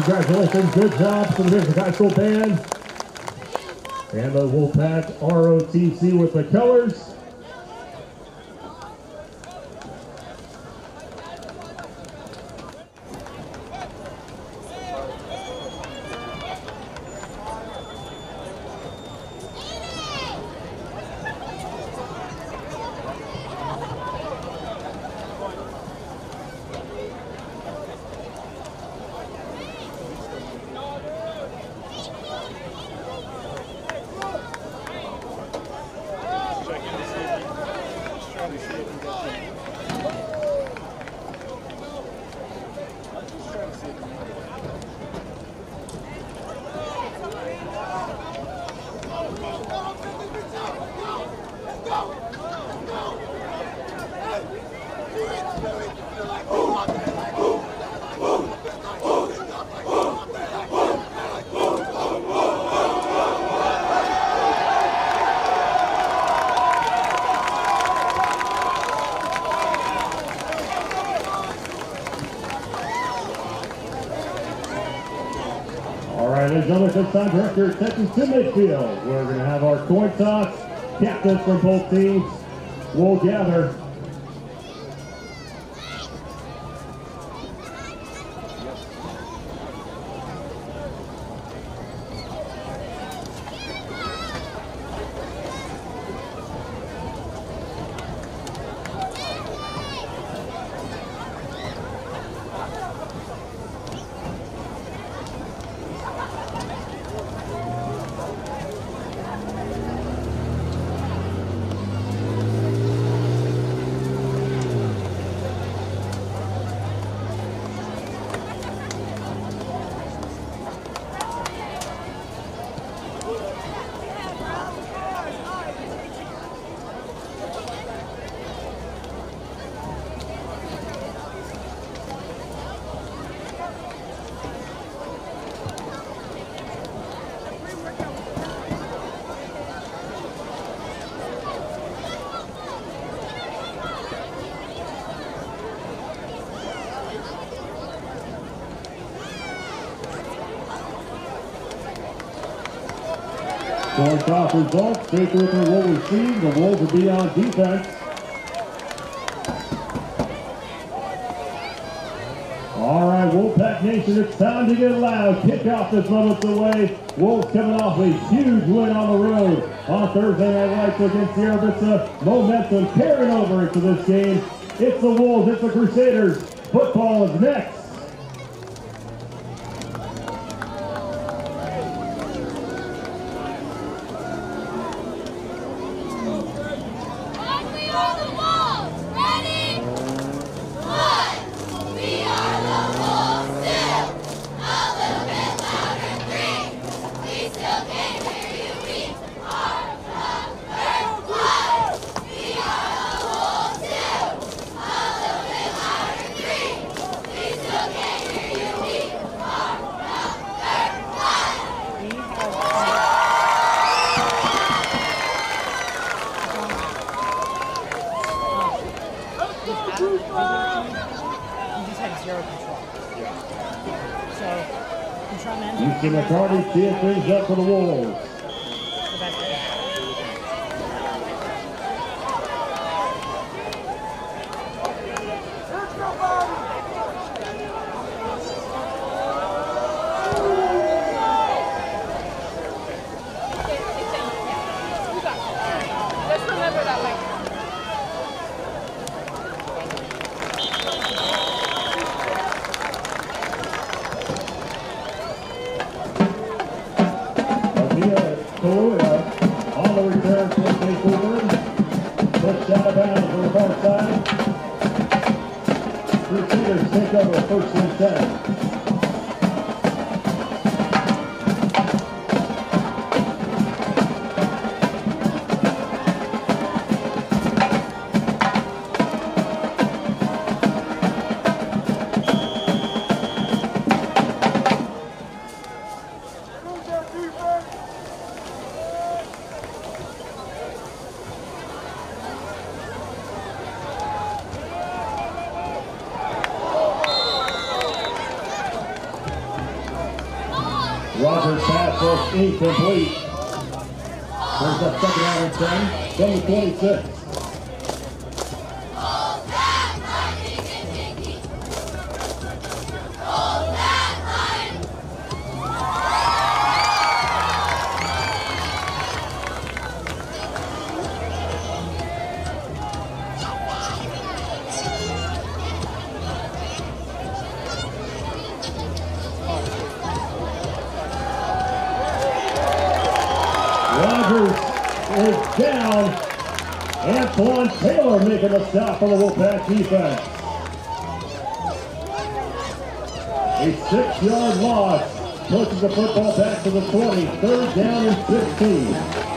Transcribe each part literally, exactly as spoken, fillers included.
Congratulations, good job to the Vision High School band and the Wolfpack R O T C with the colors. This time, Director Texas to midfield. We're going to have our coin toss. Captains from both teams will gather. Going off results, Baker will receive. The Wolves will be on defense. All right, Wolfpack Nation, it's time to get loud. Kickoff is moments away. Wolves coming off a huge win on the road on Thursday Night Lights against Sierra Vista. Momentum carrying over into this game. It's the Wolves, it's the Crusaders. Football is next. McCarty teeing things up for the Wolves. First and ten. Rogers' pass was incomplete. There's a second out and ten from the twenty-six. Is down. Antoine Taylor making a stop for the Wolfpack defense. A six-yard loss pushes the football back to the twenty. Third down and sixteen.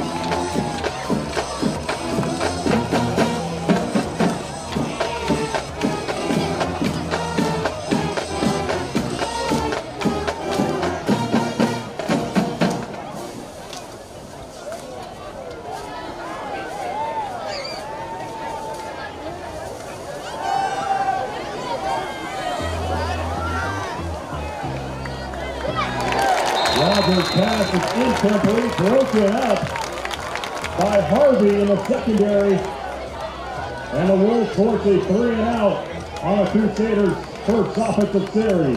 Rogers' pass is incomplete, broken up by Harvey in the secondary. And the Wolves force a three and out on the Crusaders' first offensive series.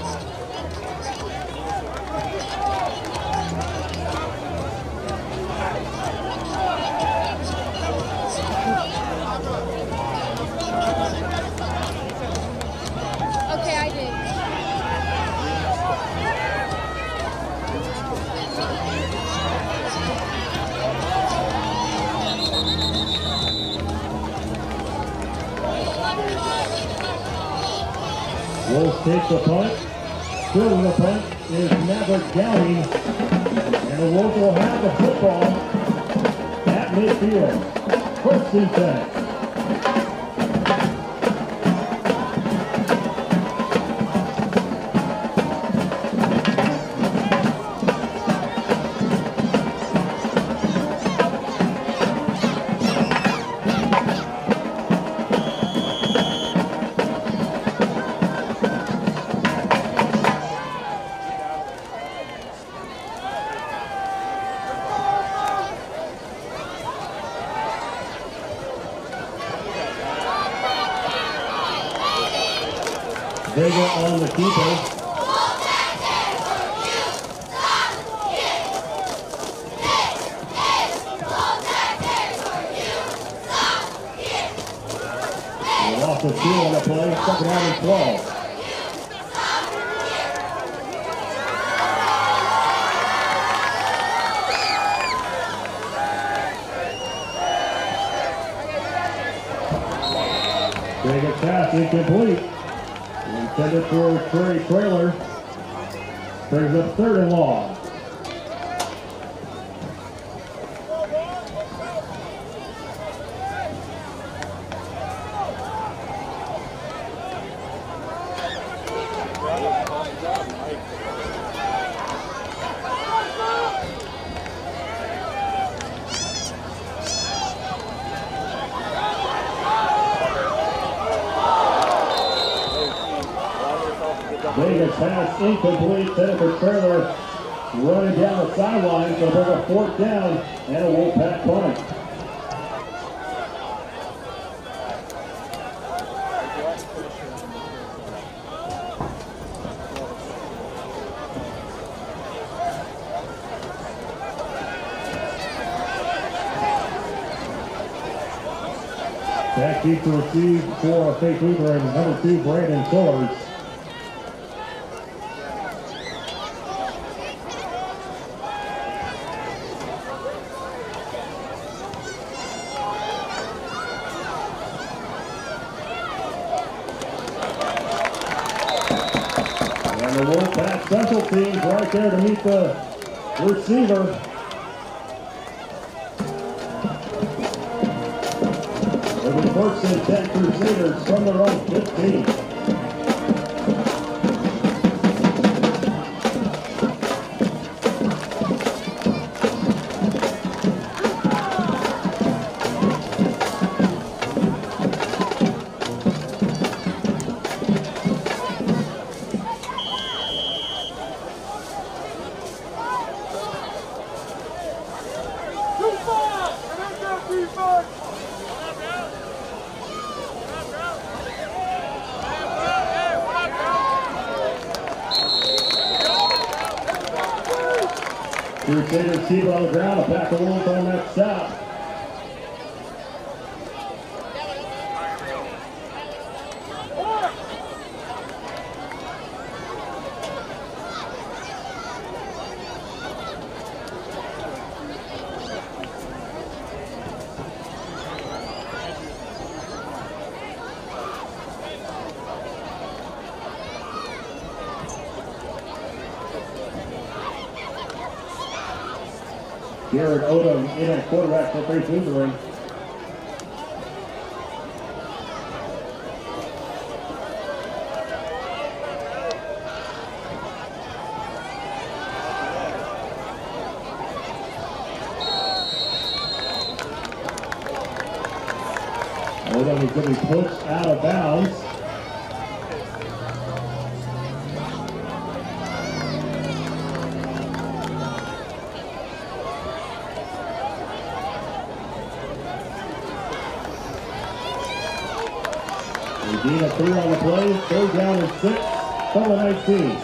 Okay, I did. Wolves take the punt. Still the punt is never Downey. And the Wolves will have the football at midfield. First and ten. Vega on the keeper. Off the field on the play, second down and twelve. Vega pass incomplete. Intended for Trey Trailer. Brings up third and long. Vega's pass incomplete, set for Trailer running down the sideline, so bring a fourth down and a Wolfpack punt. Back deep to receive for Faith Lutheran, number two, Brandon Swords. And the Wolfpack special teams right there to meet the receiver. It'll be first and ten Crusaders from their own fifteen. Crusaders keep it on the ground. A pack of Wolves on that stop. Jared Odom in at quarterback for Faith Lutheran. Odom is going to be pushed out of bounds. Gain of three on the play, third down and six, from the nineteen.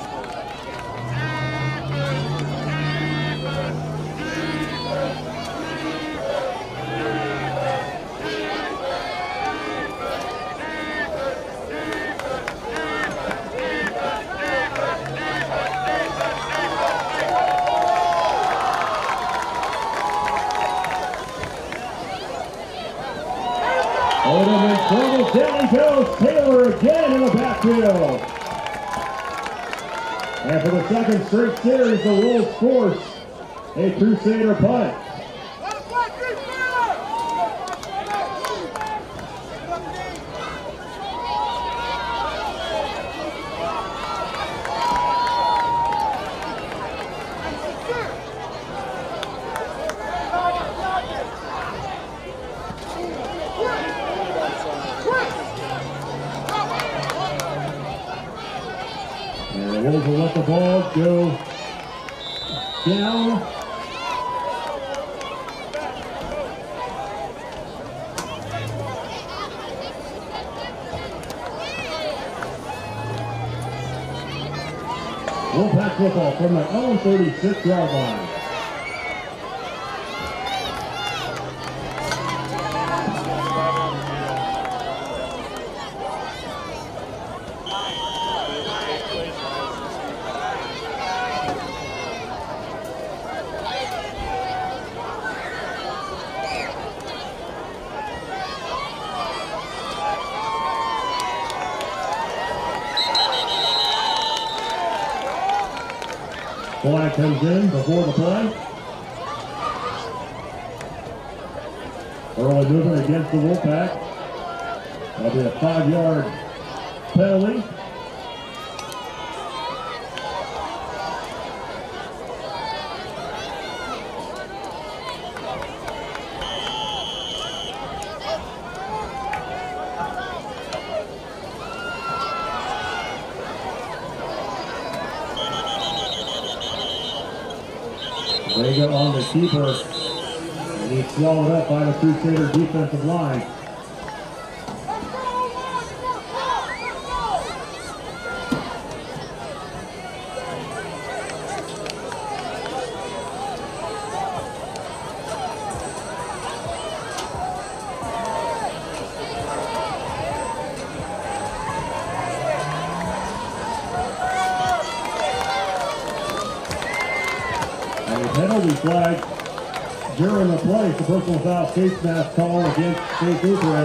Odom in trouble, down he goes, Taylor again in the backfield. And for the second straight series, the Wolves force a Crusader punt. And the Wolves will let the ball go down. Wolfpack football from their own thirty-six yard line. Flag comes in before the play. Early movement against the Wolfpack. That'll be a five-yard penalty. They go on the keeper, and he's swallowed up by the Crusader defensive line. Penalty flag during the play. It's a personal foul face mask call against Faith Lutheran.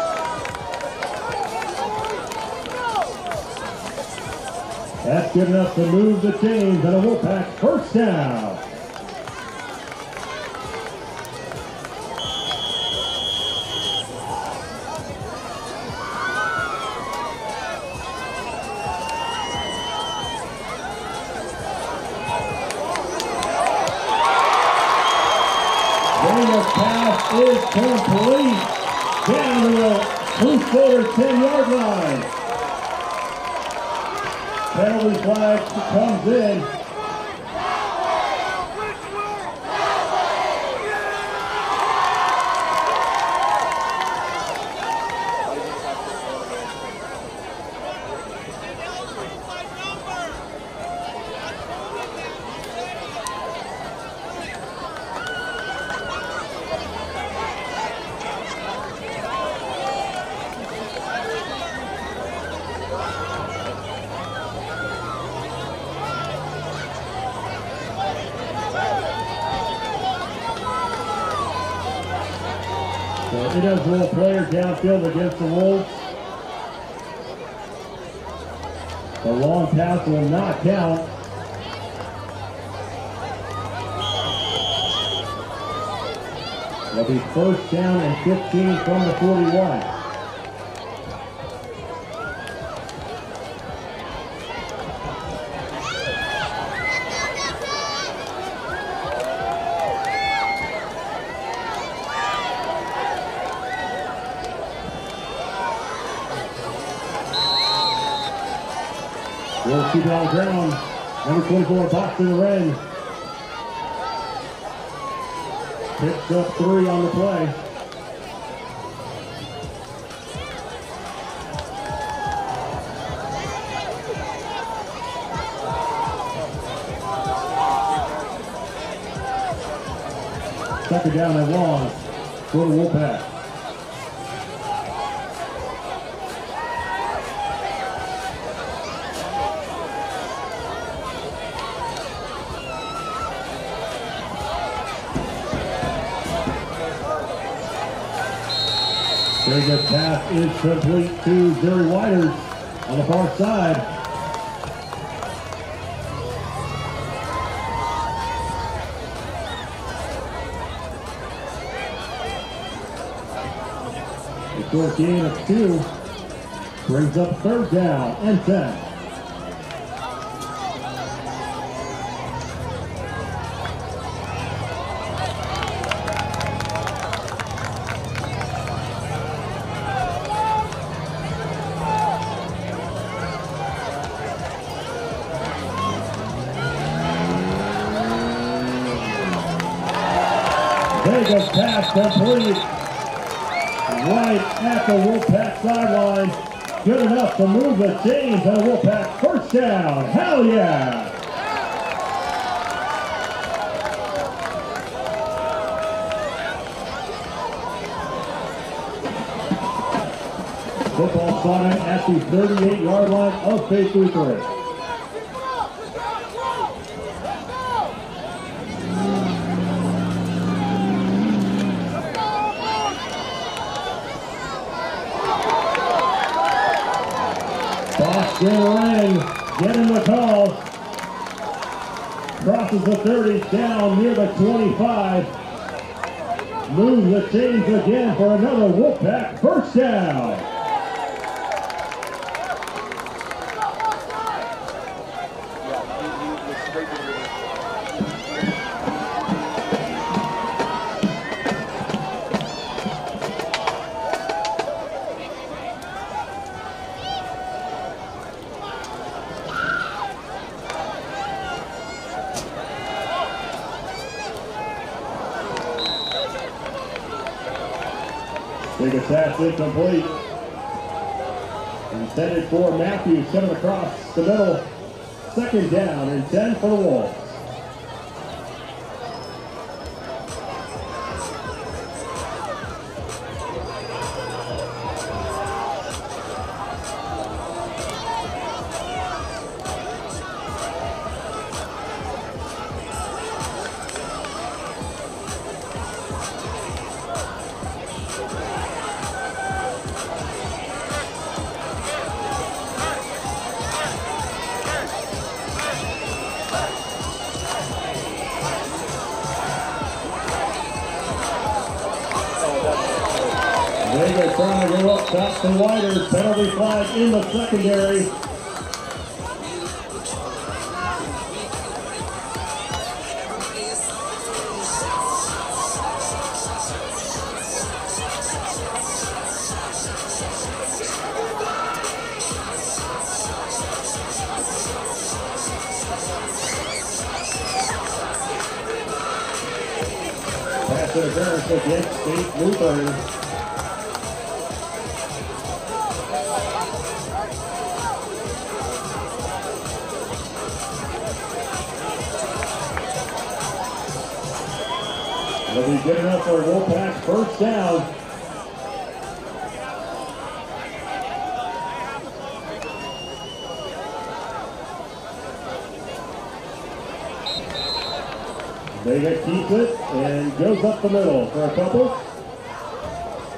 That's good enough to move the chains and a Wolfpack first down. The pass is complete down to the Crusader ten-yard line. Penalty flag comes in. So individual player downfield against the Wolves. The long pass will not count. It'll be first down and fifteen from the forty-one. We'll keep it on the ground. Number twenty-four, Boston Wren. Picks up three on the play. Second down and long for the Wolfpack. Very good pass is complete to Jerry Whiters on the far side. A short gain of two brings up third down and ten. Vegas pass complete right at the Wolfpack sideline. Good enough to move the chains and the Wolfpack first down. Hell yeah! Football spotted at the thirty-eight yard line of Faith Lutheran. Wren getting the call. Crosses the thirty, down near the twenty-five. Moves the chains again for another Wolfpack first down. Biggest pass incomplete. Intended for Matthews, coming across the middle. Second down and ten for the Wolves. Vegas trying to go up top to Whiters. Penalty flag in the secondary. Pass interference against State Lutheran. It'll be good enough for Wolfpack first down. Vega keeps it and goes up the middle for a couple.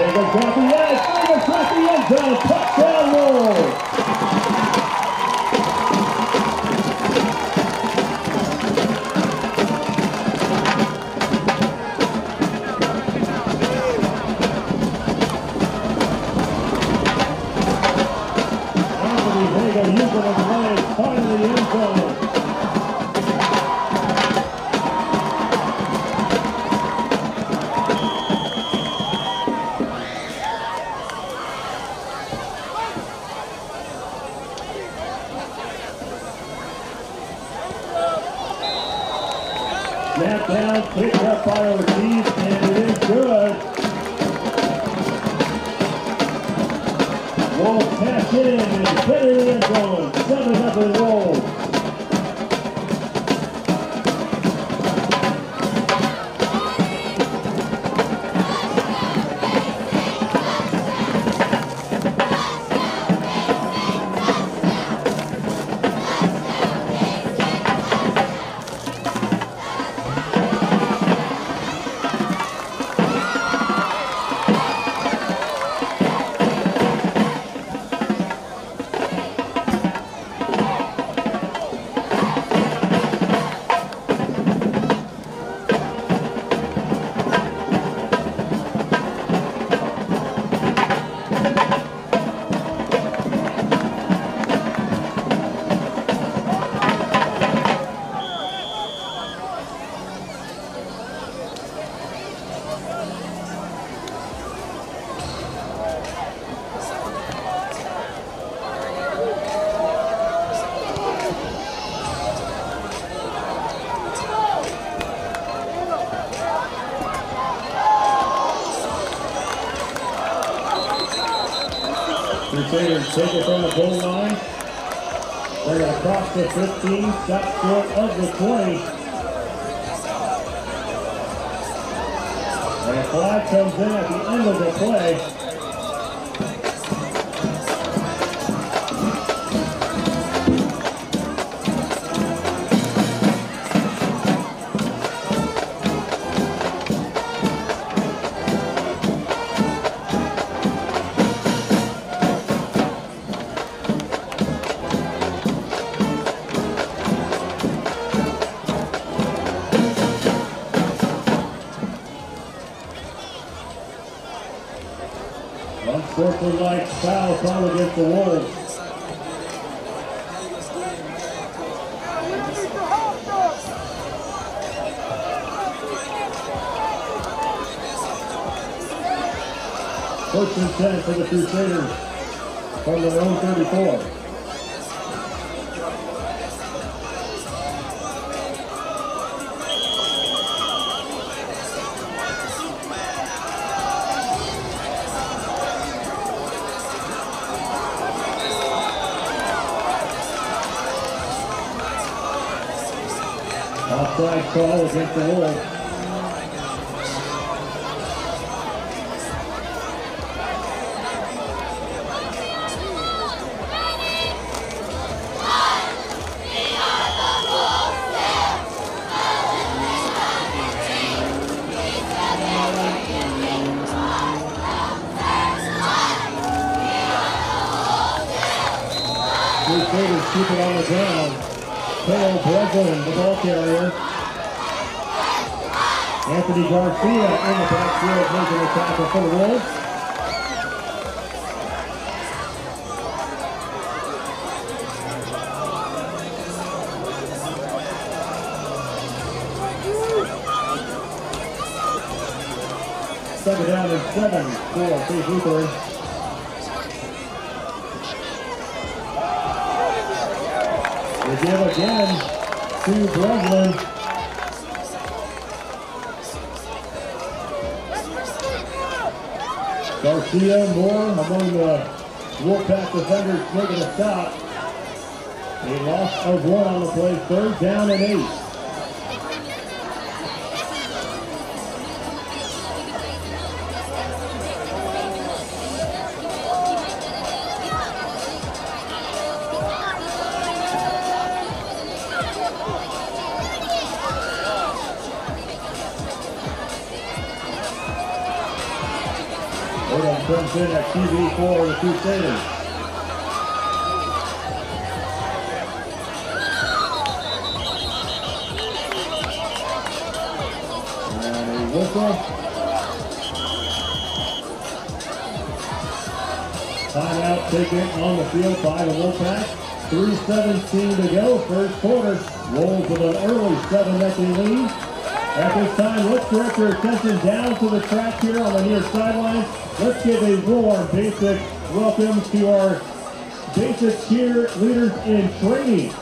Vega got the edge. Vega got the end zone. Touchdown Wolves. Using his legs, finding the end zone. Snap down, picked up by Ortiz, and it is good. Wolves cash in and get it in the end zone. Seven nothing Wolves. Crusaders take it from the goal line. They're going to cross the fifteen, stop short of the twenty. And a flag comes in at the end of the play. Unsportsmanlike foul call against the Wolves. First and ten for the Crusaders from their own thirty-four. Offside call against the Wolves. Crusaders keep it on the ground. Cole Breslin, the ball carrier. Anthony Garcia in the backfield making the tackle for the Wolves. Second down and seven for Saint Lutheran. They give again to Breslin. Garcia, Moore among the Wolfpack defenders making a stop. A loss of one on the play, third down and eight. Odom comes in at Q B for the Crusaders. And a whistle. Timeout taken on the field by the Wolfpack. three seventeen to go, first quarter. Wolves with an early seven nothing lead. At this time, let's direct your attention down to the track here on the near sideline. Let's give a warm, basic welcome to our basic cheerleaders in training.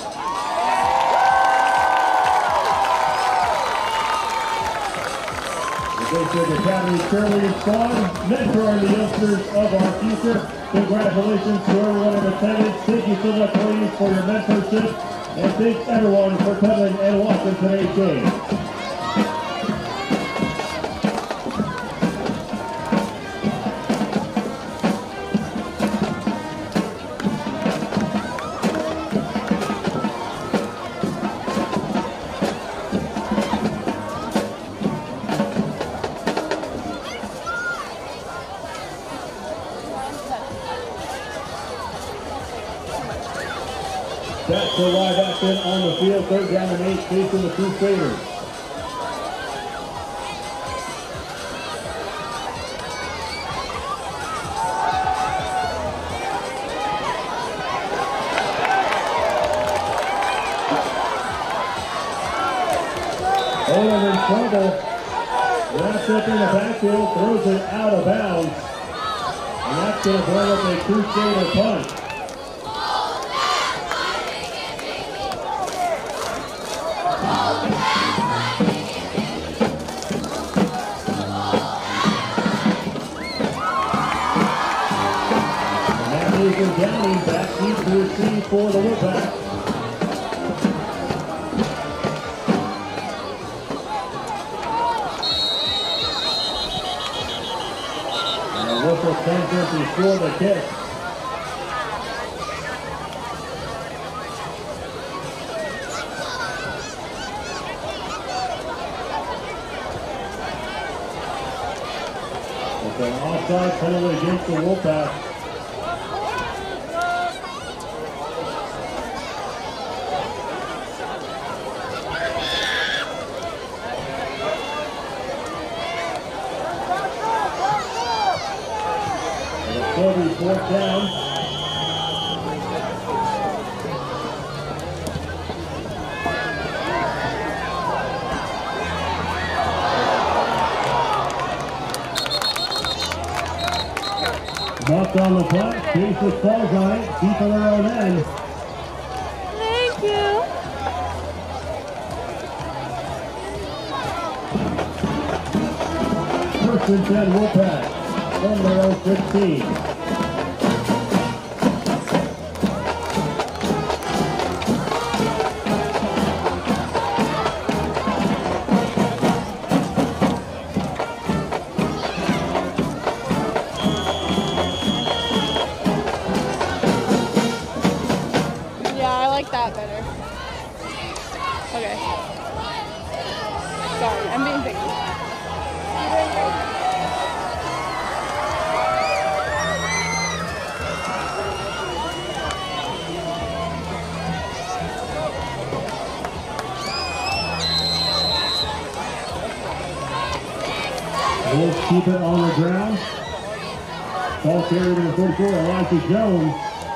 The Basic Academy cheerleading squad, mentoring the youngsters of our future. Congratulations to everyone in attendance. Thank you so much, ladies, for your mentorship. And thanks everyone for coming and watching today's game. Back to live action on the field, third down and eight, facing the Crusaders. Owen in trouble, wraps up in the backfield, throws it out of bounds, and that's going to bring up a Crusader punt. Downing back deep to receive for the Wolfpack. And the whistle sends it before the kick. It's an offside penalty against the Wolfpack. Fourth down. Bumped on the punt. Basic falls on it. Deep in their own end. Thank you. First and ten Wolfpack from their own fifteen. That better. Okay. Sorry, I'm being picky. Wolves keep it on the ground. Ball carried in the forty-four, Elijah Jones.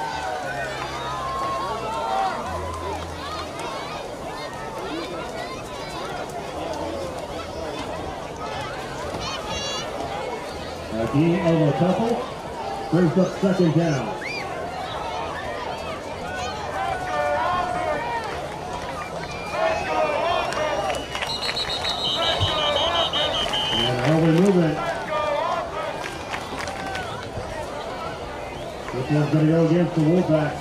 A gain of a couple brings up second down. And early movement. This one's going to go against the Wolfpack.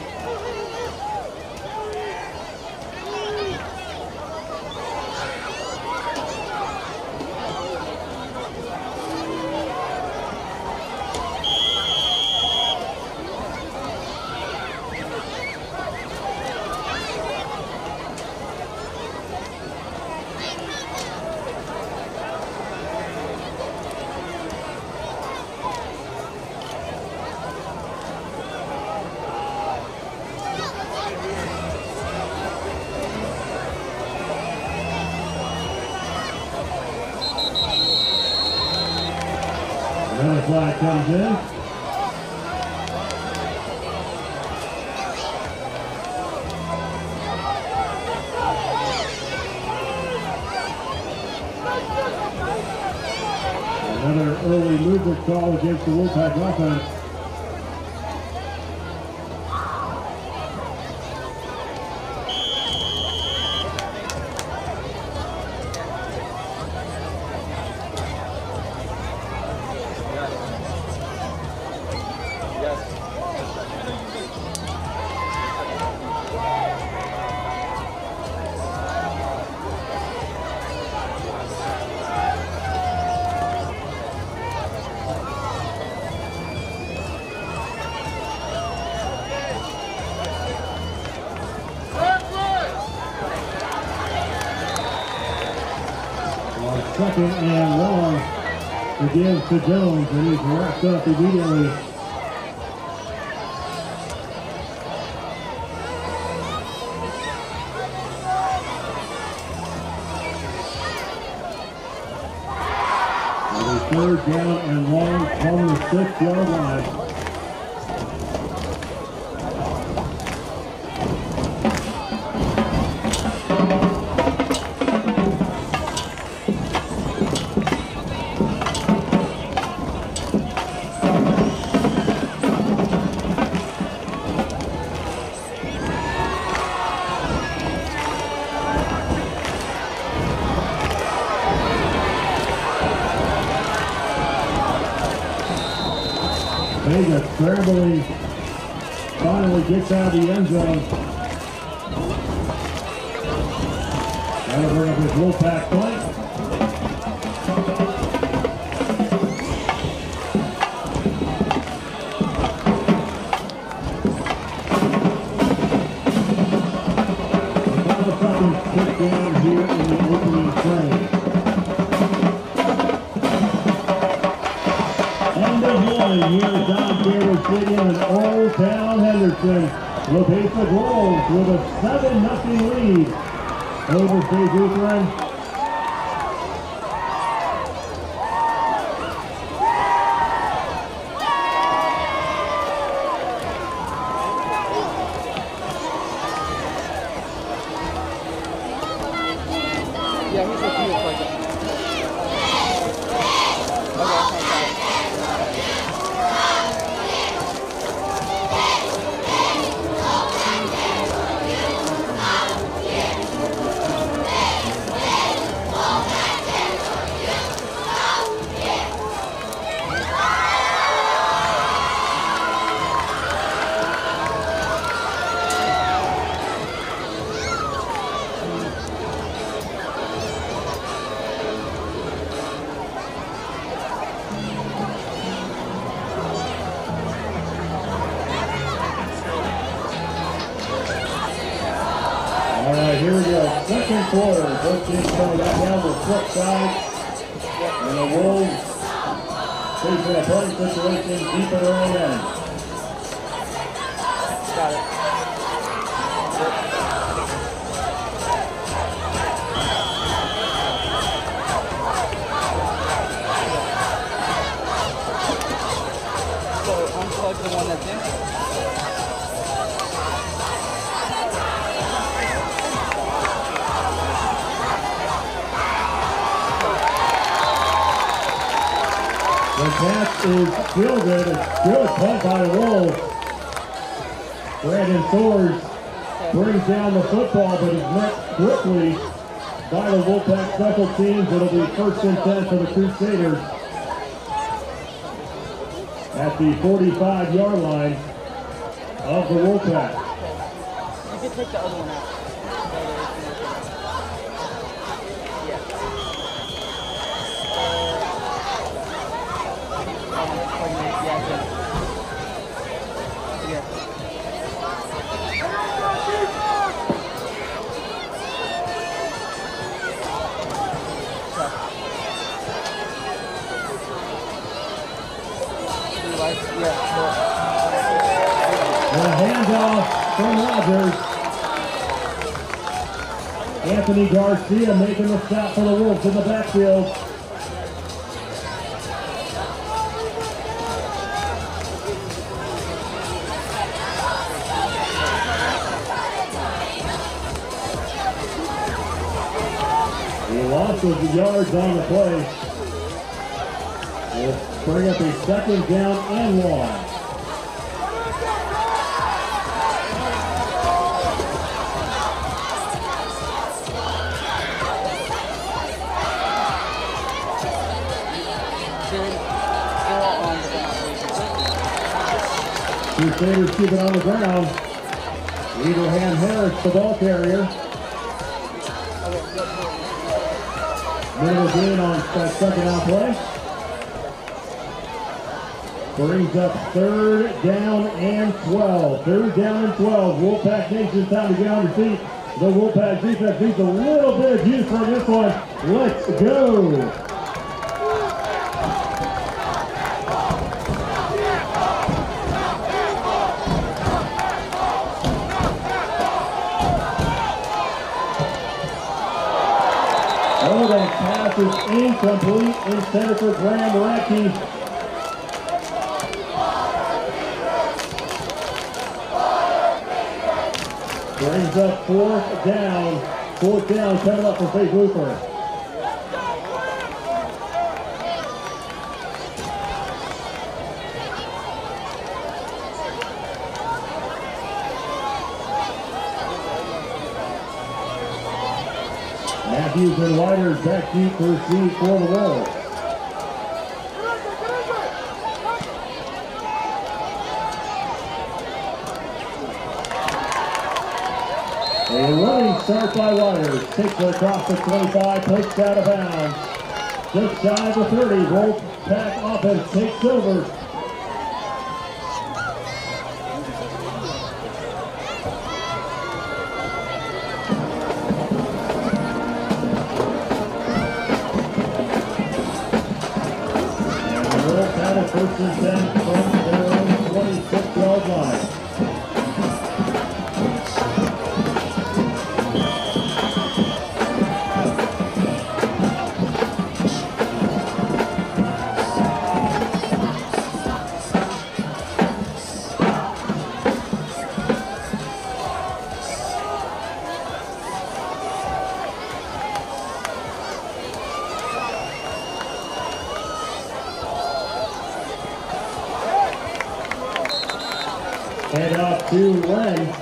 Another flag comes in. Another early movement call against the Wolfpack offense. Second and long to give to Jones, and he's wrapped up immediately. And a third down and long from the six-yard line. Vega scrambling, finally gets out of the end zone. That'll bring up his Wolfpack point. Another second kick down here in the opening frame. Here at Don Taylor Stadium in Old Town Henderson. LaPesa Wolves with a seven nothing lead over State Lutheran. Yeah, he's a few like that. All right, here we go. Second quarter. Both teams coming back down to the flip side. And the Wolves facing a point situation deep in their own end. Got it. So unplug the one that's in. The catch is still good. It's good punt by the Wolves. Brandon Thors brings down the football, but is met quickly by the Wolfpack special teams. It'll be first and ten for the Crusaders at the forty-five yard line of the Wolfpack. You can take the other one out. And a handoff from Rogers. Anthony Garcia making the stop for the Wolves in the backfield. Loss of yards on the play. We'll bring up a second down and one. Crusaders keep it on the ground. Abraham Harris, the ball carrier. Middle gain on that second down play. Brings up third down and twelve. Third down and twelve. Wolfpack Nation time to get on the feet. The Wolfpack defense needs a little bit of juice from this one. Let's go. Oh, that pass is incomplete. Intended for Graham Radke. Brings up fourth down. Fourth down coming up for Faith Lutheran. Matthews and Whiters back deep to receive for the Wolves. A running start by Whiters. Takes it across the twenty-five, pushed out of bounds. Just shy of the thirty. Wolfpack offense takes over. First and ten from their own twenty-six yard line. Hand off to Len.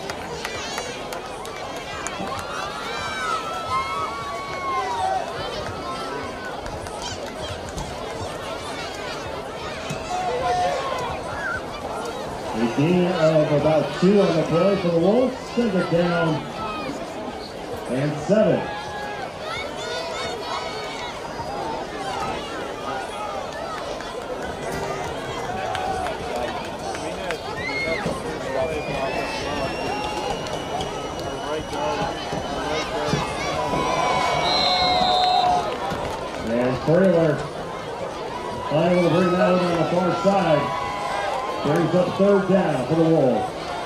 A gain of about two on the play for the Wolves. Send it down and seven. Trailer unable to bring that one on the far side. Brings up third down for the Wolves.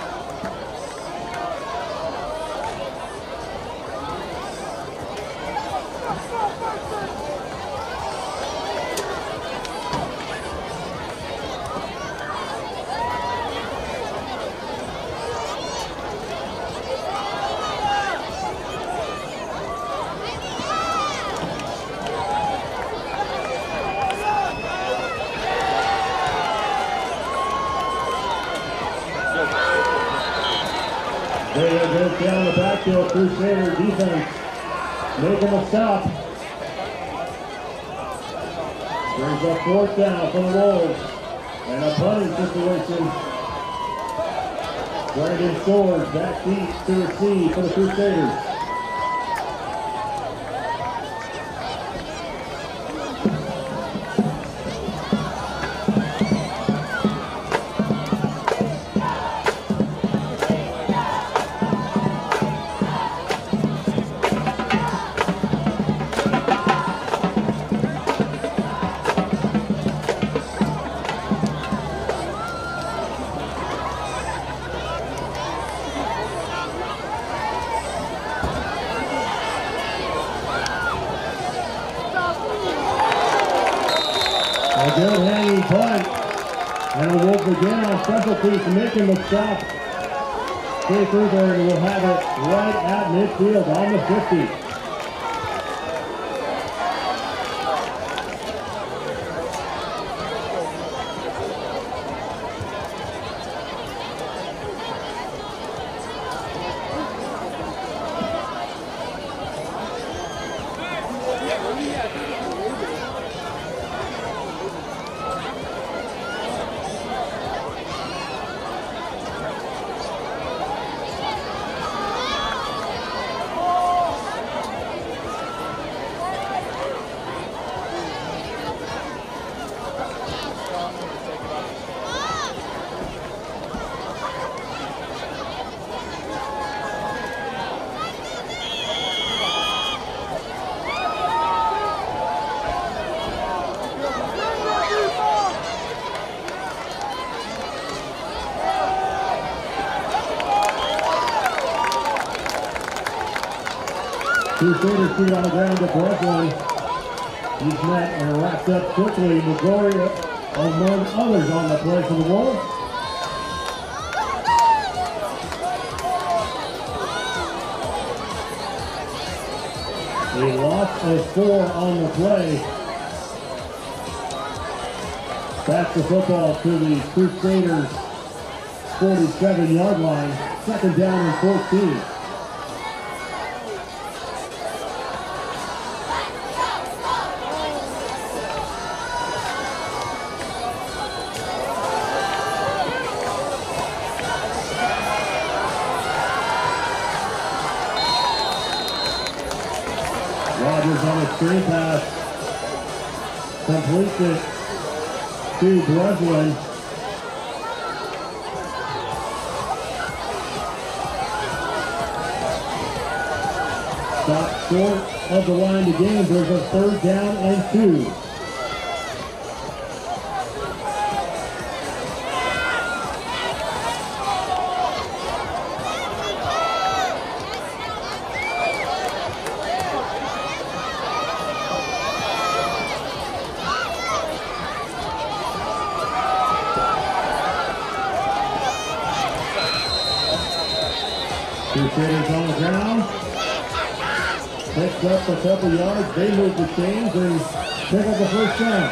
They goes down the backfield. Crusader defense making a stop. Brings up fourth down for the Wolves. And a punting situation. Brandon Swords back deep to receive for the Crusaders. A good hanging punt. And a Wolf again on special teams making the stop. Faith Lutheran will have it right at midfield on the fifty. Crusaders shoot on the ground to Breslin. He's met and wrapped up quickly. Missouri among others on the play for the Wolves. A loss of four on the play. Back the football to the Crusaders' forty-seven yard line. Second down and fourteen. Rogers on a screen pass. Completes it to Breslin. Stop short of the line to gain. There's a third down and two. Crusaders on the ground. Picks up a couple yards. They move the chains and pick up the first down.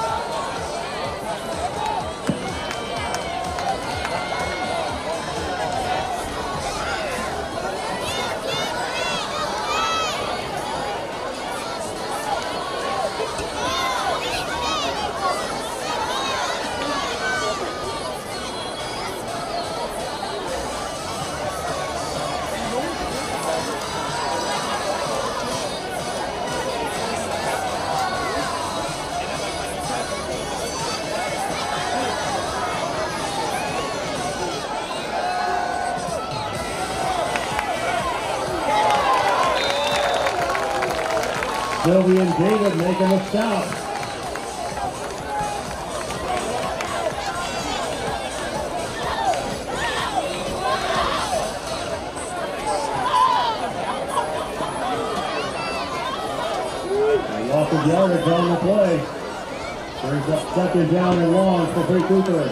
Sylvie and David making a stop. A loss of yardage on the play. Brings up second down and long for Free Cooper.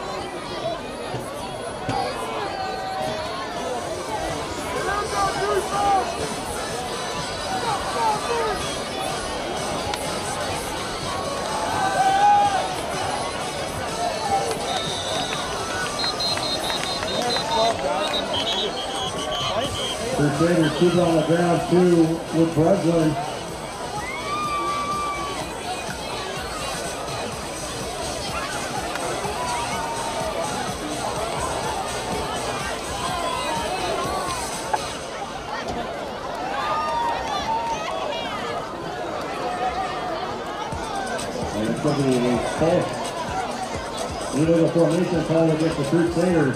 Crusaders keep it on the ground too with Breslin. And it's going to be a false. Illegal formation call against the Crusaders.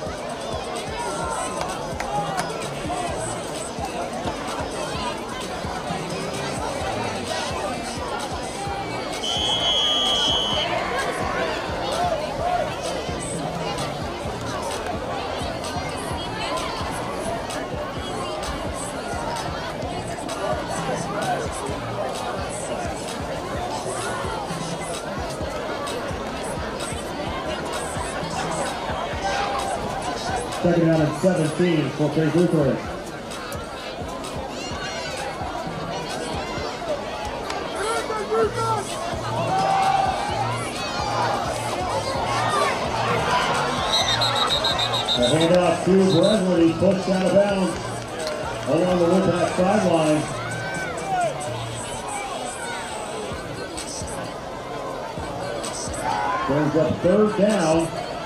Second down and seventeen for Saint Lutheran. A handoff to Breslin. He pushed out of bounds along the Woodback sideline. Brings up third down.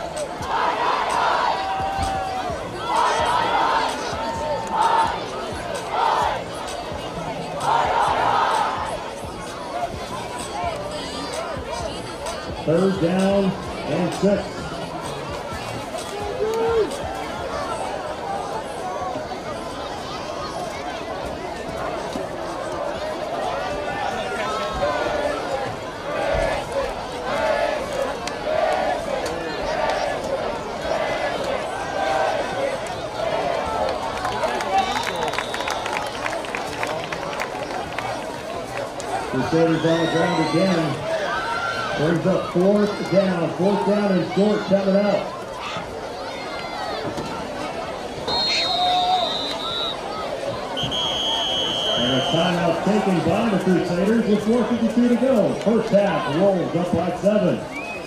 Third down and six. Crusaders on the ground again. Brings up fourth down. Fourth down and short coming up. And a timeout taken by the Crusaders with four fifty-two to go. First half, Wolves up by seven.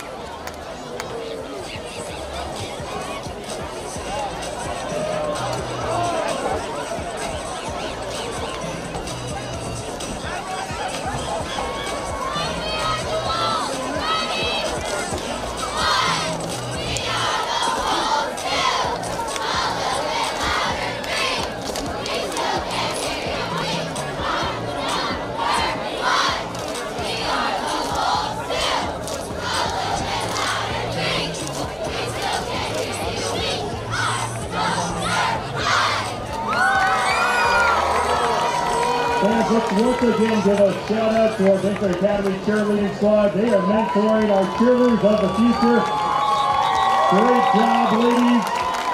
Let's once again give a shout out to our Baker Academy cheerleading squad. They are mentoring our cheerleaders of the future. Great job, ladies.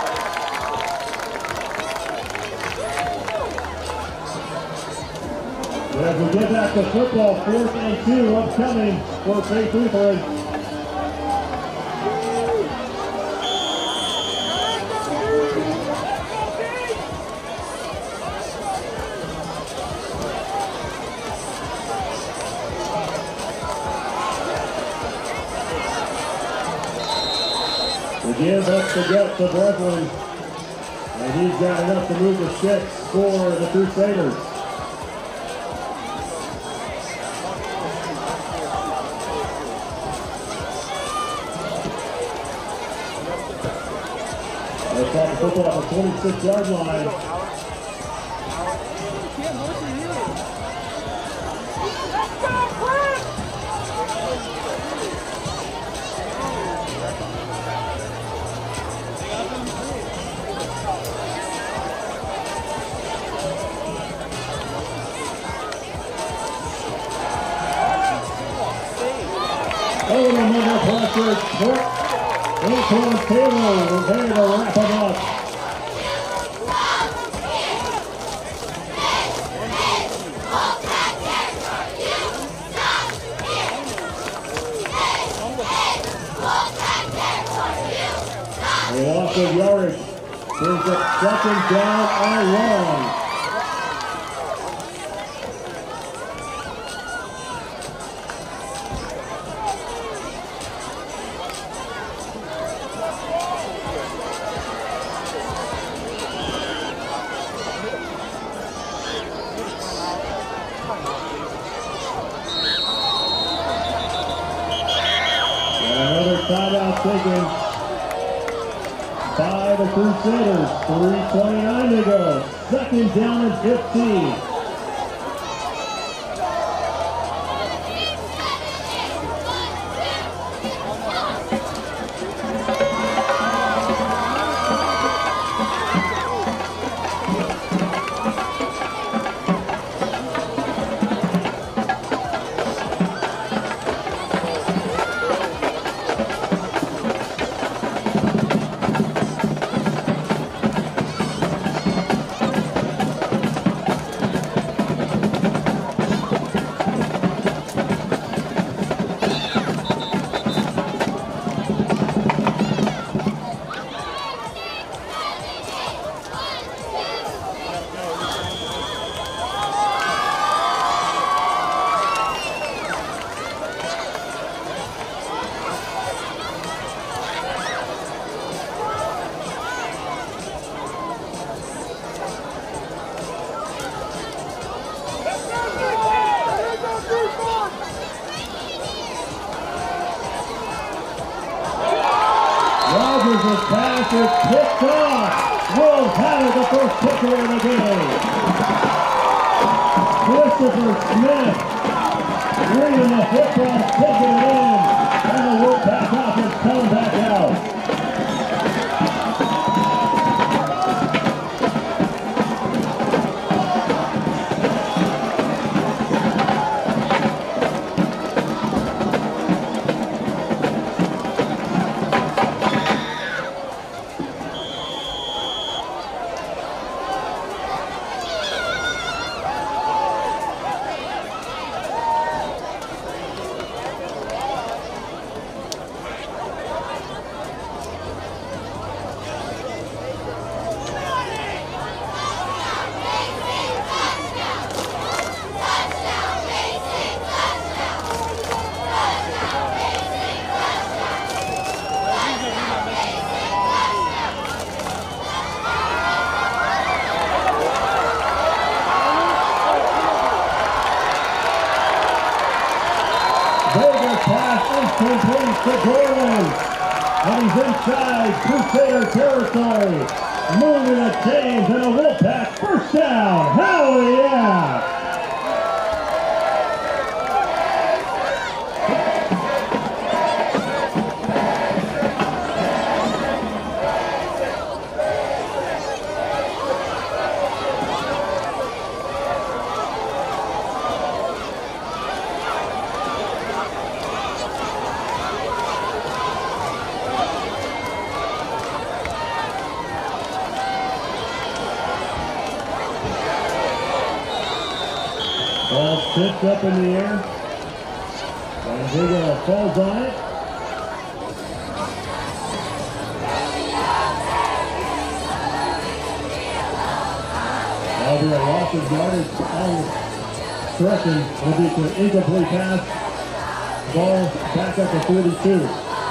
As we get back to football, fourth and two upcoming for Faith Lutheran. Give up the gut to Brooklyn, and he's got enough to move the six for the Crusaders. They start the football at the twenty-six yard line. Oh, another pressure. Antoine Taylor was there to wrap him up. A loss of yardage brings up second down and long. Timeout taken by the Crusaders. three twenty-nine to go. Second down and fifteen. Rogers' pass is picked off. Wolves have it, the first kicker of the game. Christopher Smith bringing the football, kicking it in, and the Wolfpack offense coming back out. pass is complete to Dorland. And he's inside Crusader territory. Moving the chains and a Wolfpack first down. Hell yeah! Ball tipped up in the air. And Digger falls on it. That'll be a loss of yardage on correction. Will be an incomplete pass. Ball back up to forty-two.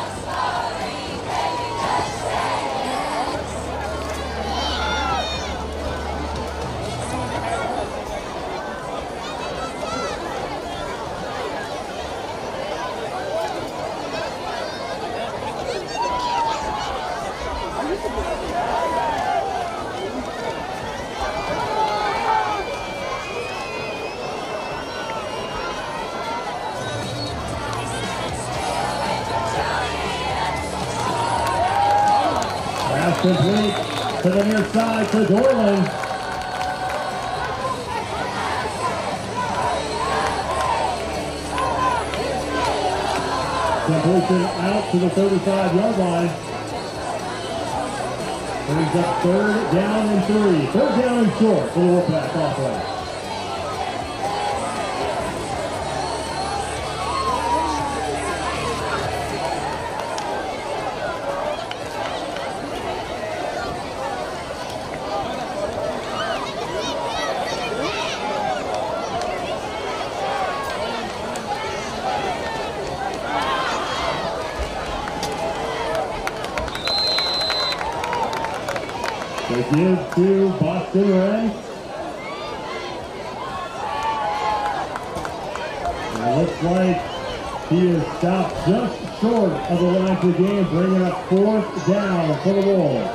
Complete to the near side to Dorland. Completion out to the thirty-five yard line. Brings up third down and three. Third down and short for the Wolfpack offense. They give to Boston Red. And it looks like he is stopped just short of the line of the game, bringing up fourth down for the Wolves.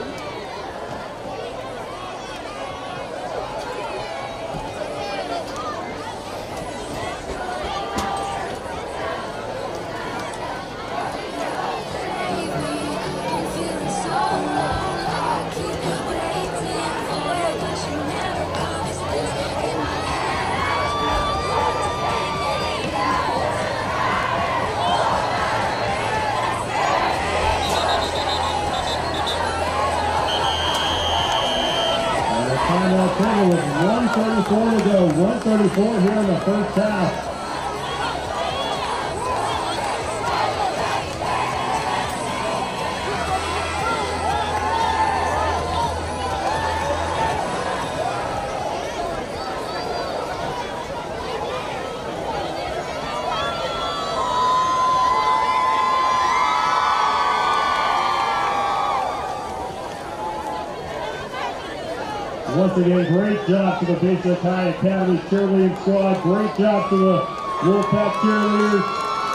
With one thirty-four to go, one thirty-four here in the first half. Once again, great job to the Basic High Academy cheerleading squad. Great job to the Wolfpack cheerleaders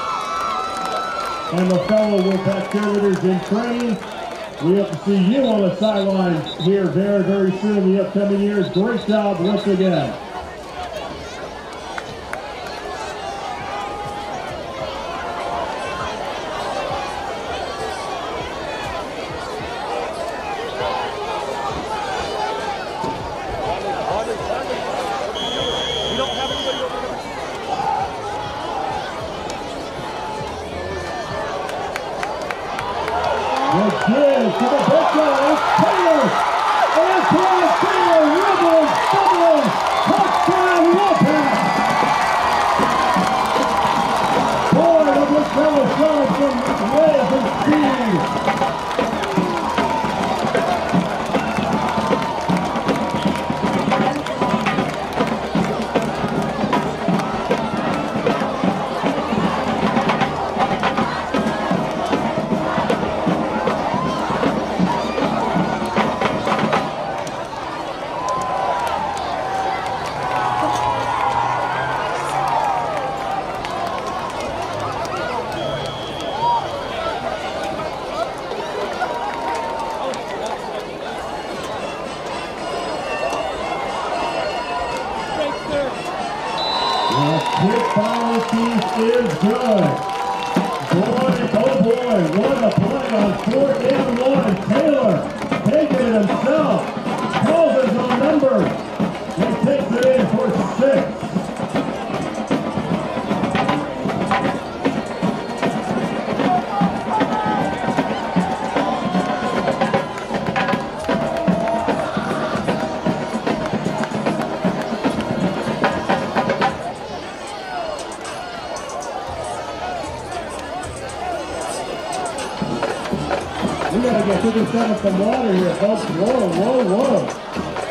and the fellow Wolfpack cheerleaders in training. We hope to see you on the sidelines here very, very soon in the upcoming years. Great job once again. good. Boy, oh boy, what a play on fourth and one. Taylor taking it himself. Calls his own number. He takes it in for six. We gotta get fifty-seven some water here, folks. Whoa, whoa, whoa.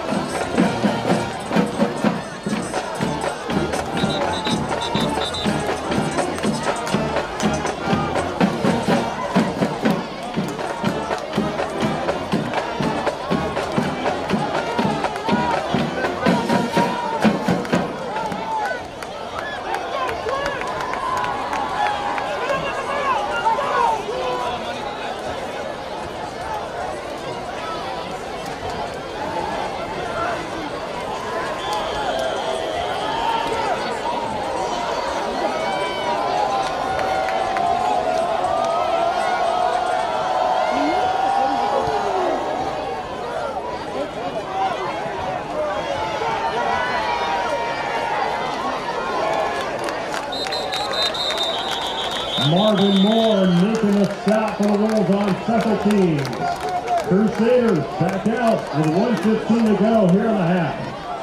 Marvin Moore making a shot for the Wolves on special teams. Crusaders back out with one fifteen to go here in the half.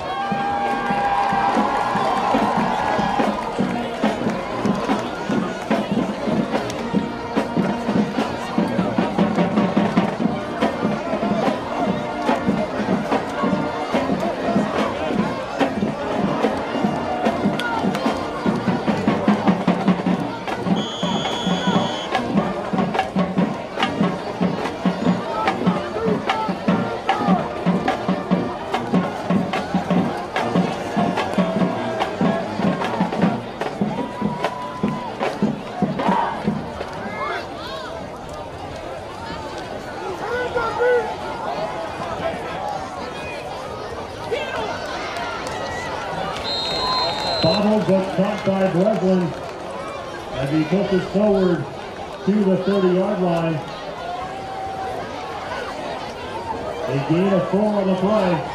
Bobbles but caught by Breslin as he pushes forward to the thirty-yard line. A gain of four on the play.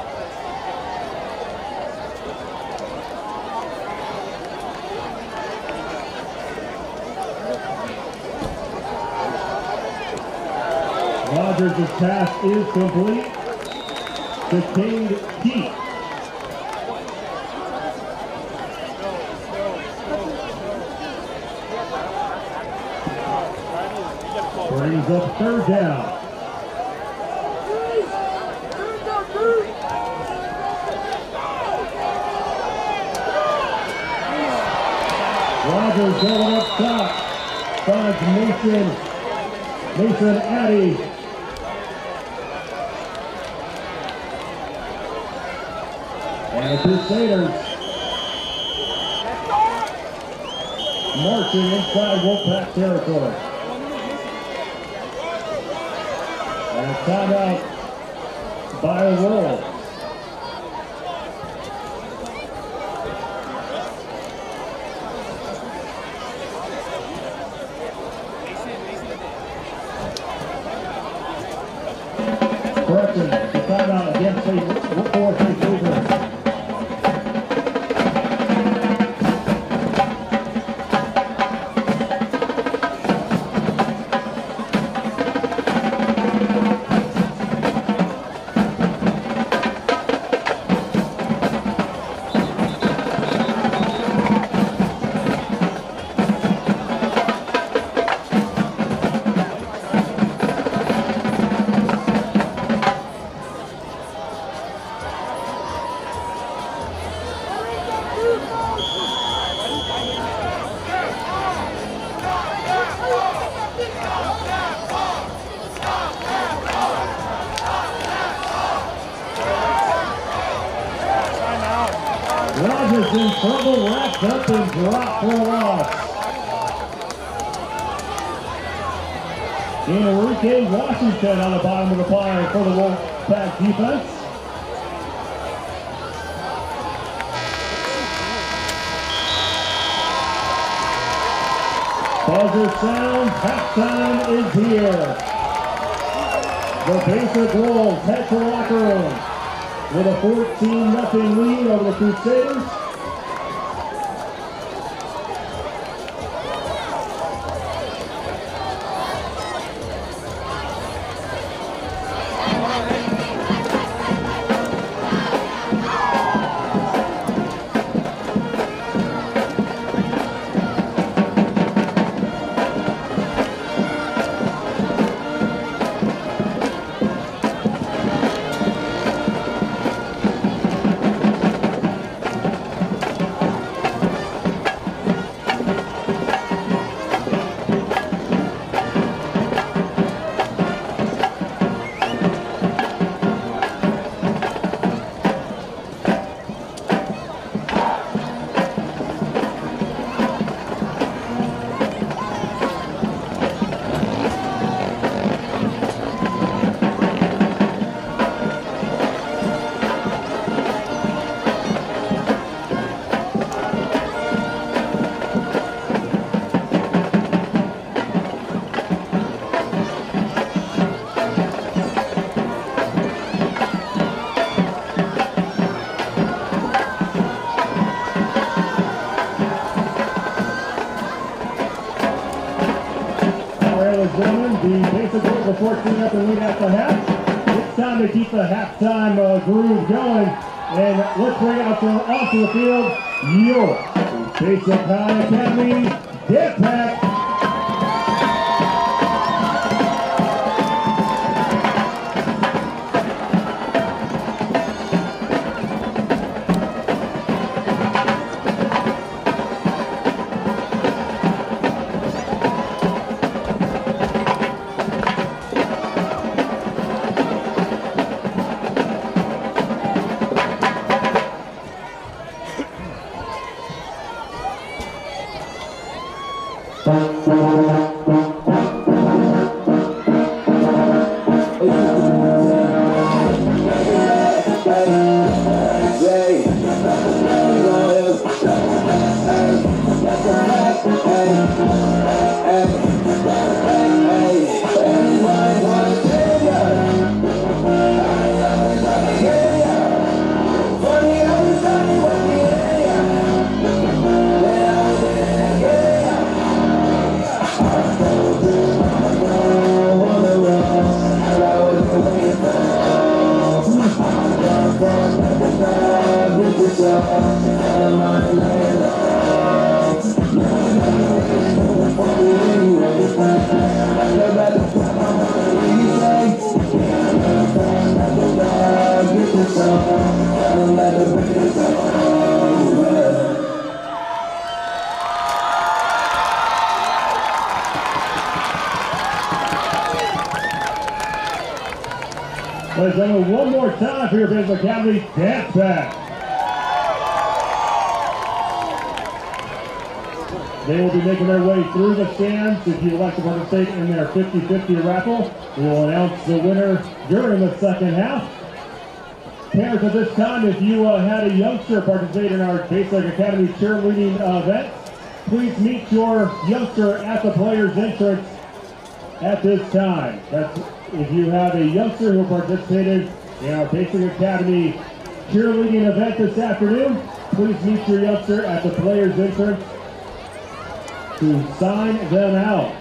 Rogers' pass is complete to Cade Keith. Brings up third down. Rogers going up top. Finds Mason. Mason Addy. And the Crusaders marching inside Wolfpack territory. And a timeout by the Wolves. Correction, the timeout against the Wolfpack Lutheran. Rogers in trouble, wrapped up and dropped for a loss. Enrique Washington on the bottom of the pile for the Wolfpack defense. Buzzer sounds, halftime is here. The Basic Wolves head to the locker room with a fourteen nothing lead over the Crusaders. Gentlemen, the Basic Wolves are fourteen up and lead at the half. It's time to keep the halftime uh, groove going. And let's bring out to, onto the field your Basic High Academy Dance Pack. Ladies and gentlemen, one more time for your Basic Academy Dance Pack. They will be making their way through the stands. If you would like to participate in their fifty fifty raffle, we will announce the winner during the second half. Parents, at this time, if you uh, had a youngster participate in our Basic Academy cheerleading uh, event, please meet your youngster at the player's entrance at this time. That's if you have a youngster who participated in our Basic Academy cheerleading event this afternoon, please meet your youngster at the player's entrance to sign them out.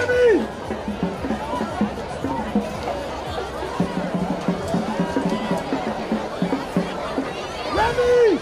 Remy! Remy!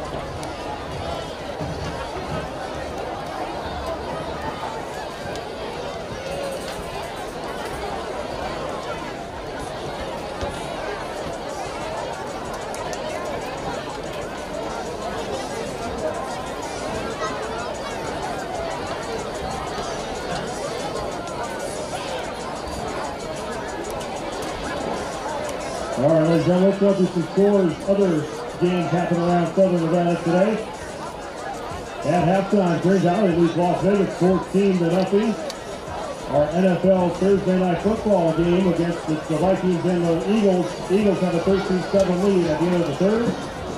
All right, ladies and gentlemen, let's go through some scores. Other games happening around Southern Nevada today. At halftime, Green Valley leads Las Vegas fourteen to nothing. Our N F L Thursday night football game against the, the Vikings and the Eagles. Eagles have a thirteen seven lead at the end of the third.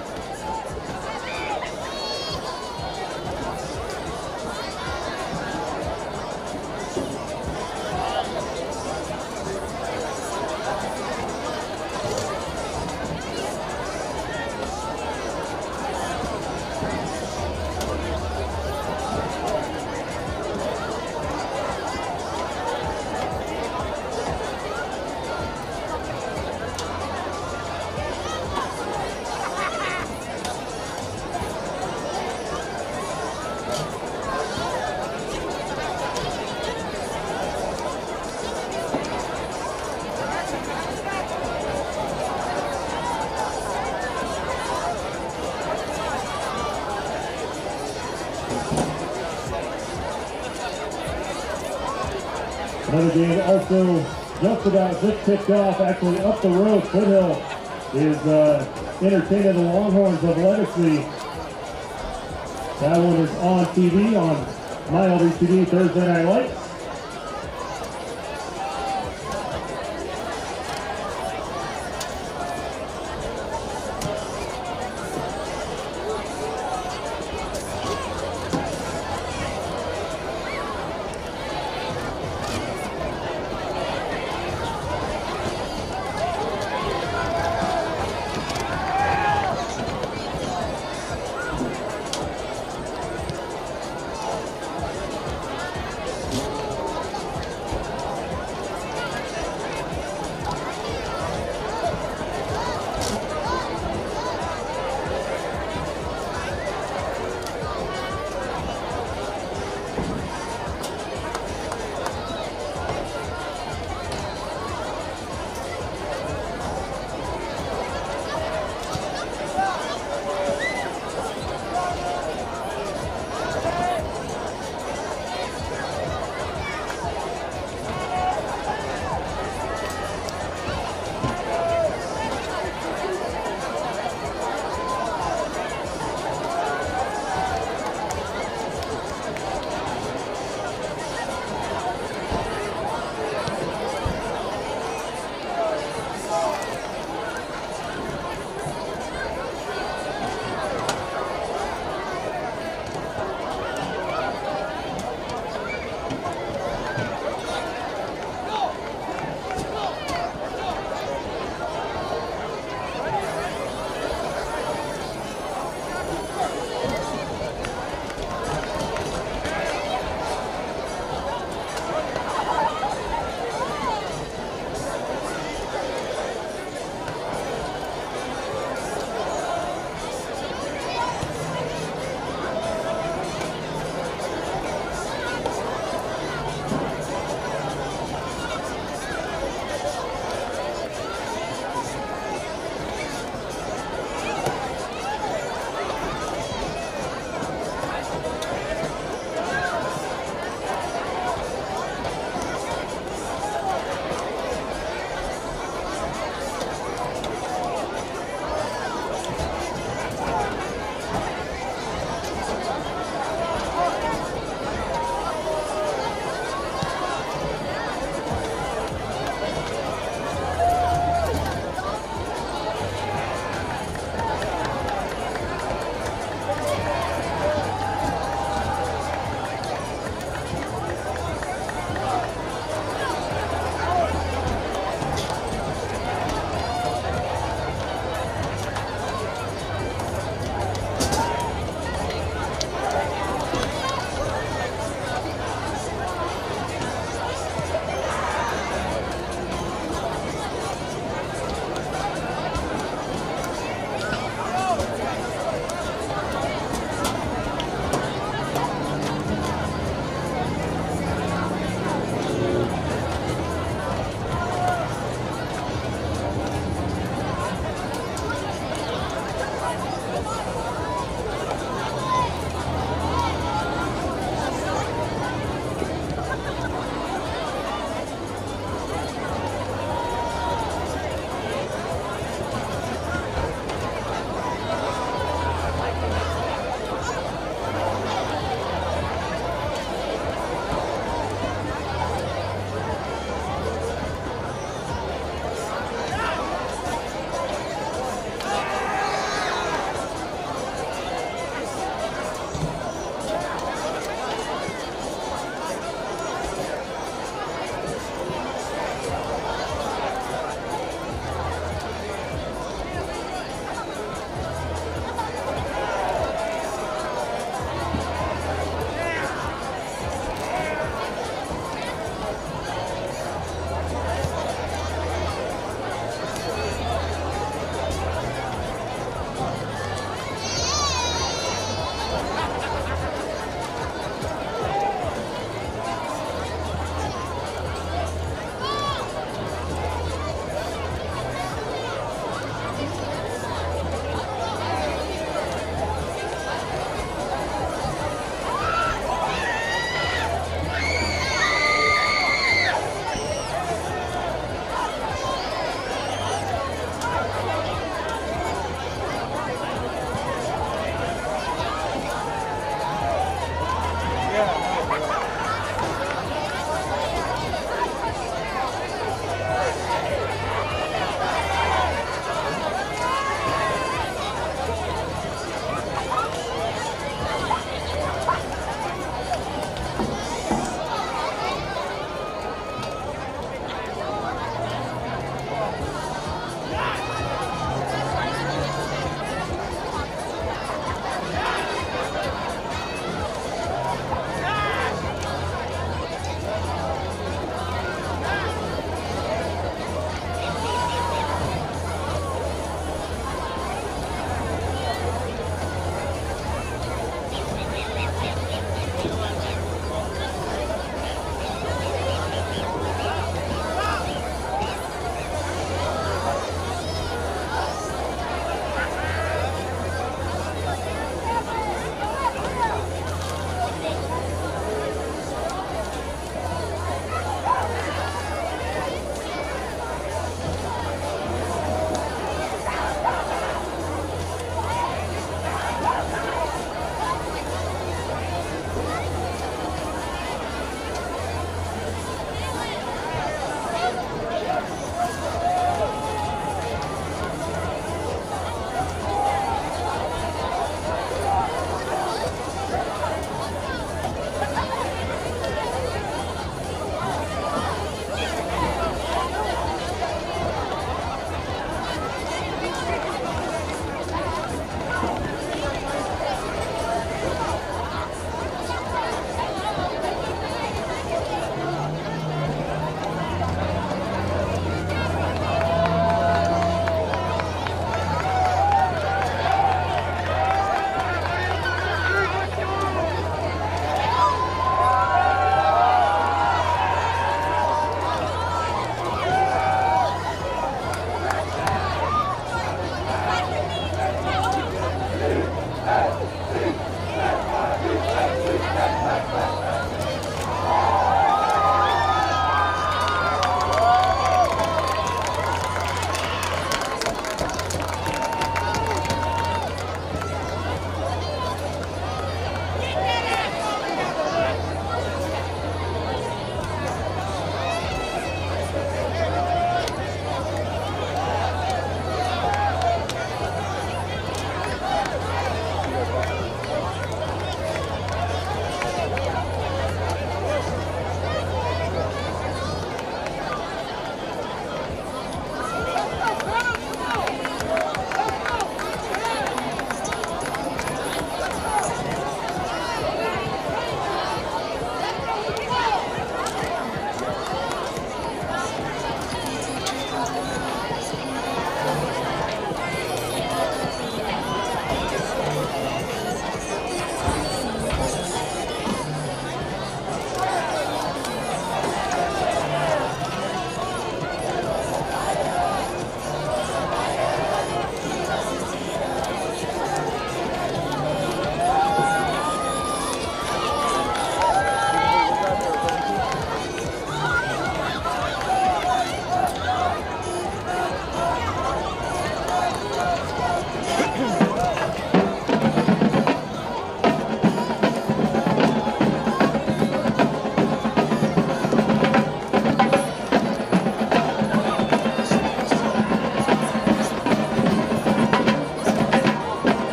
Another game also just about just kicked off, actually up the road. Foothill is uh, entertaining the Longhorns of Legacy. That one is on T V on My L B T V Thursday Night Lights.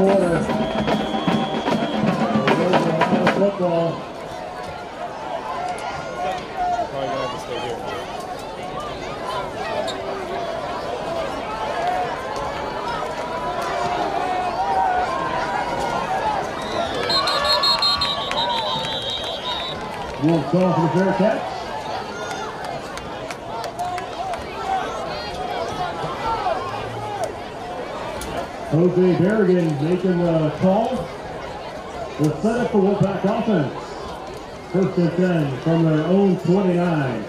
quarter. There's a lot of football. Probably gonna have to stay here. Wolves going for the fair catch. Jose Berrigan making the call. Will set up the Wolfpack offense. First and ten from their own twenty-nine.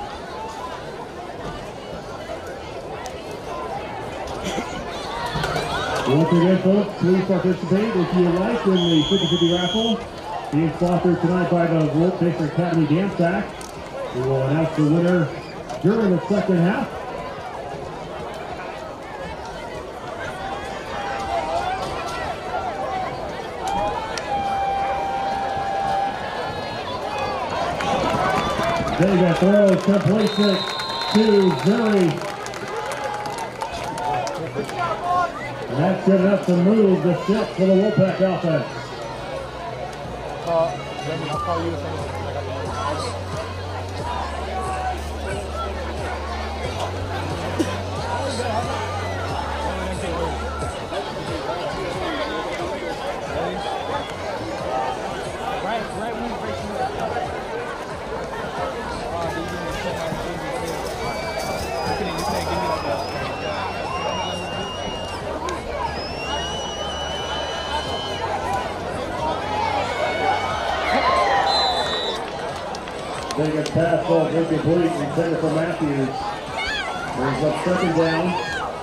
Once again, folks, please participate if you like in the fifty fifty raffle. Being sponsored tonight by the Wolf District Academy Dance Pack. We will announce the winner during the second half. Vega throws, completes it to Zuri. And that's good enough to move the ship for the Wolfpack offense. Uh, Jamie, I'll call you if anything. I got the Right, right when you break through that. Uh, you can just check my T V too. You can just say, give me like a. Vegas pass ball incomplete, intended for Matthews. Brings up second down.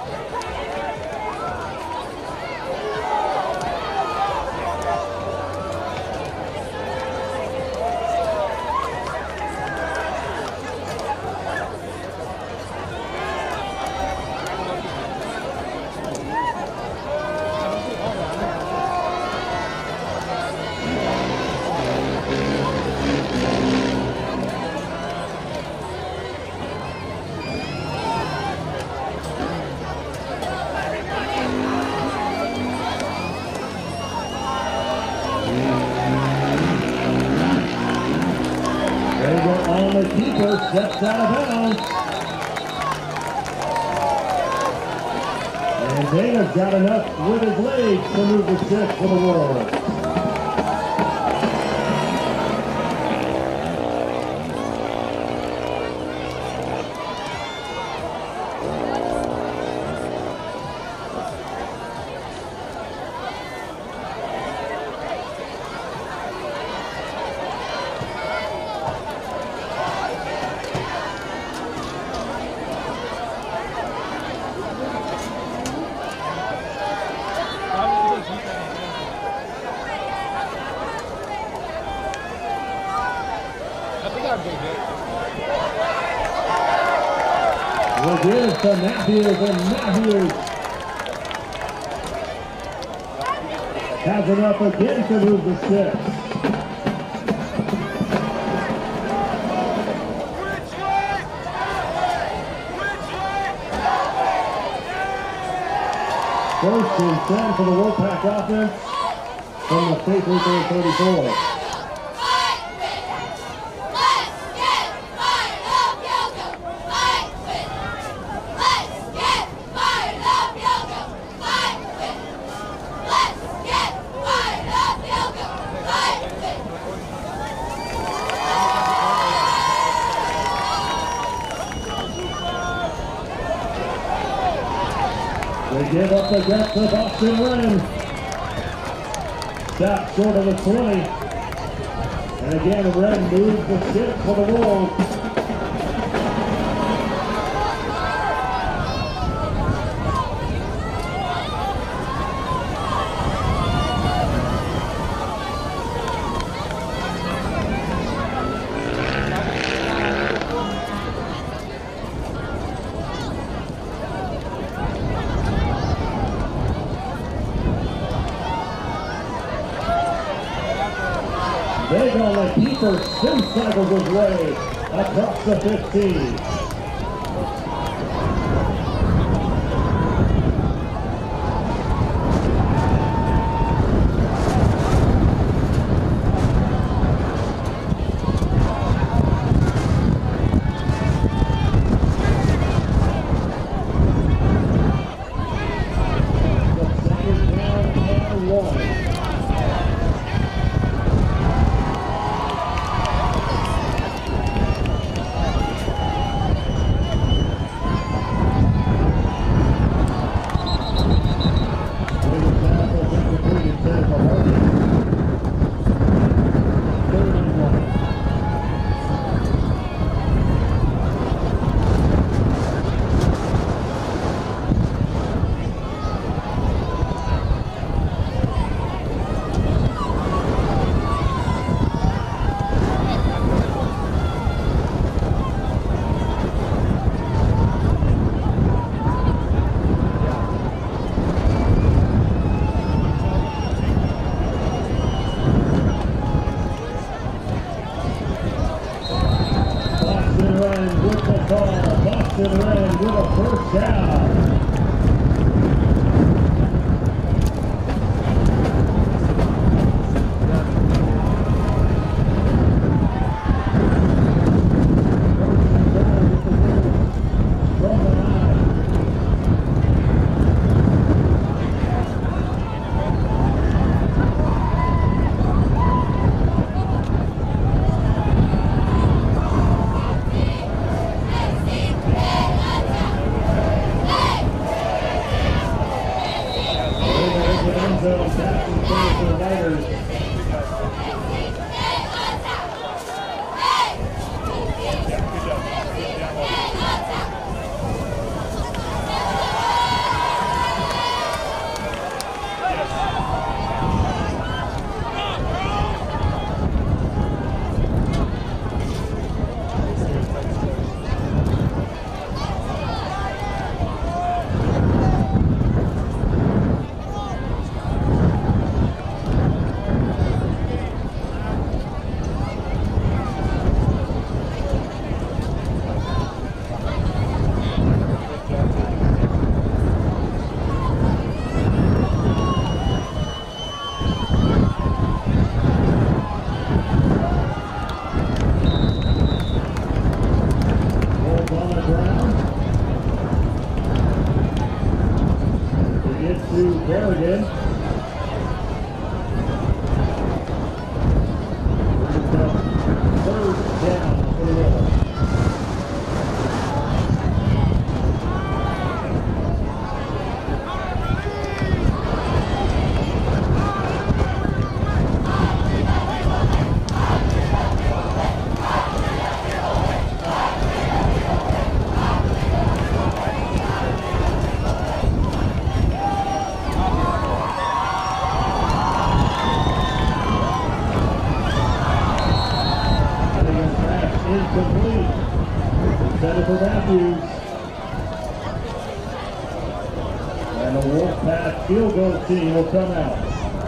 The keeper steps out of bounds. And Dana's got enough with his legs to move the stick for the world. We'll give to Matthews, and Matthews has enough again to move the six. First and ten for the Wolfpack offense from the State Lutheran thirty-four. They give up the gut to Boston Ren. Stop short of the twenty. And again, Ren moves the ship for the Wolves. They're going to let Keeper spin cycles his way across the fifteen. Austin Wren with a first down. And the Wolfpack field goal team will come out.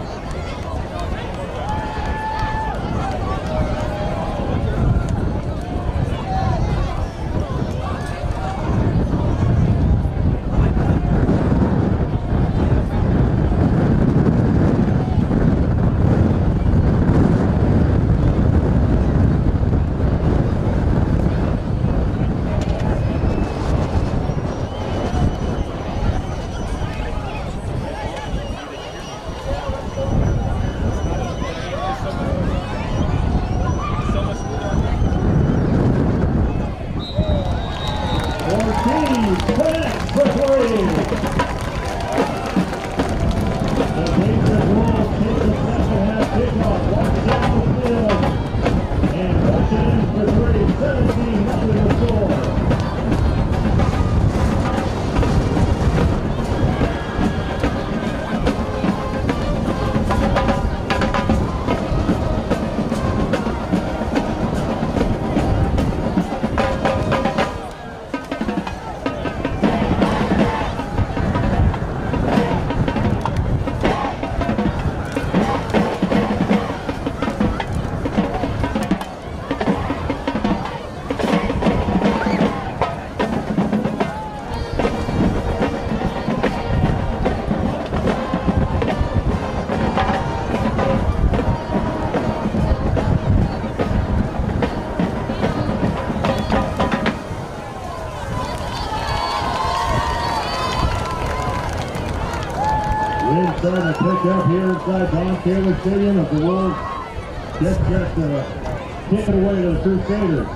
Starting to pick up here inside Don Taylor Stadium as the Wolves just just uh, kick it away to the Crusaders.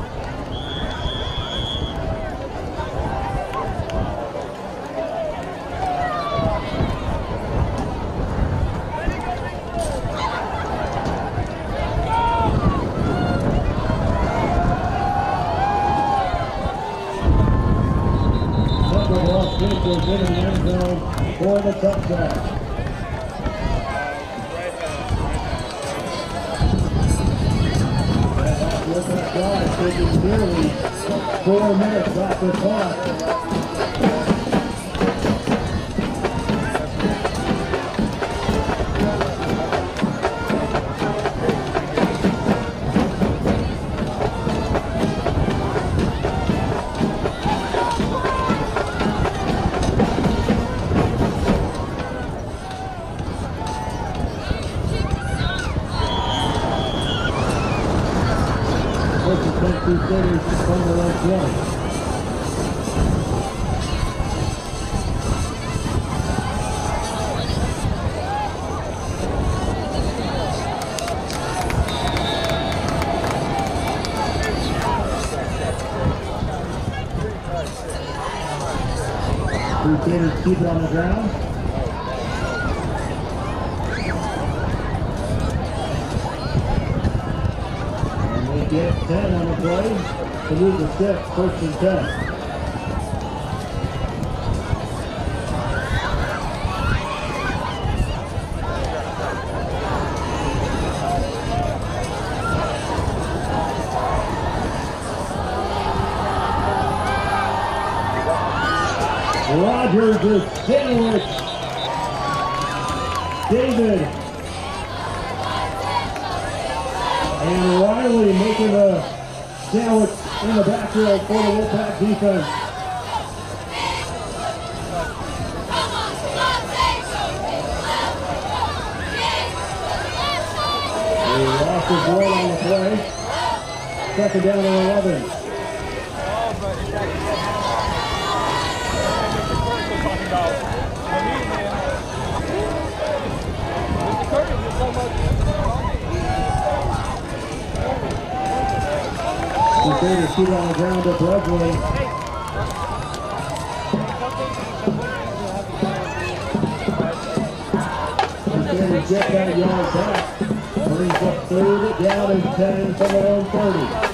Second ball kick was in the end zone for the touchdown. Look at that, taking nearly four minutes off the clock. Crusaders keep it on the ground. And they get ten on the play to move the six, first and ten. Rogers is sandwiched. David and Riley making a sandwich in the backfield for the Wolfpack defense. They lost his board on the play. Second down and eleven. Crusaders shoot on the ground at Brooklyn. Crusaders get that yard back. Brings up third down and ten from their own thirty.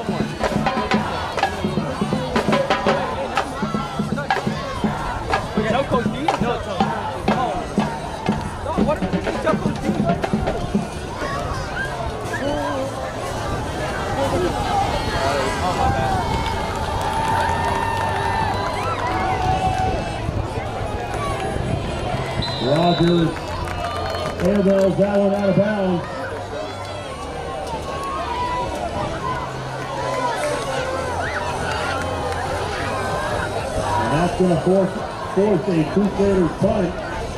Rogers airmails that one out of bounds. And that's going to force, force a Crusaders punt.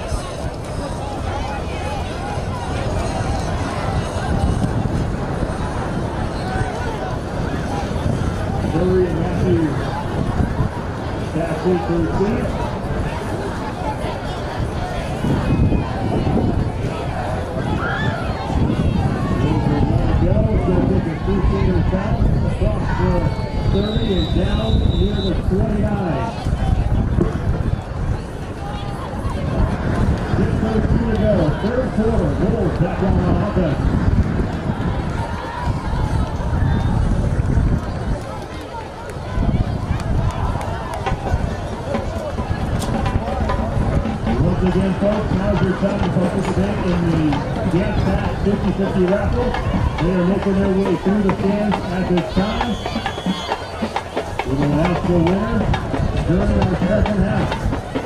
Murray and Matthews passing to receive. Crusaders back across the thirty and down near the twenty-nine. six thirty-two to go, third quarter. Wolves back on offense. Once again, folks, now's your time to participate in the Gas Pack fifty fifty raffle. They are making their way through the stands at this time. We will announce the winner during our second half.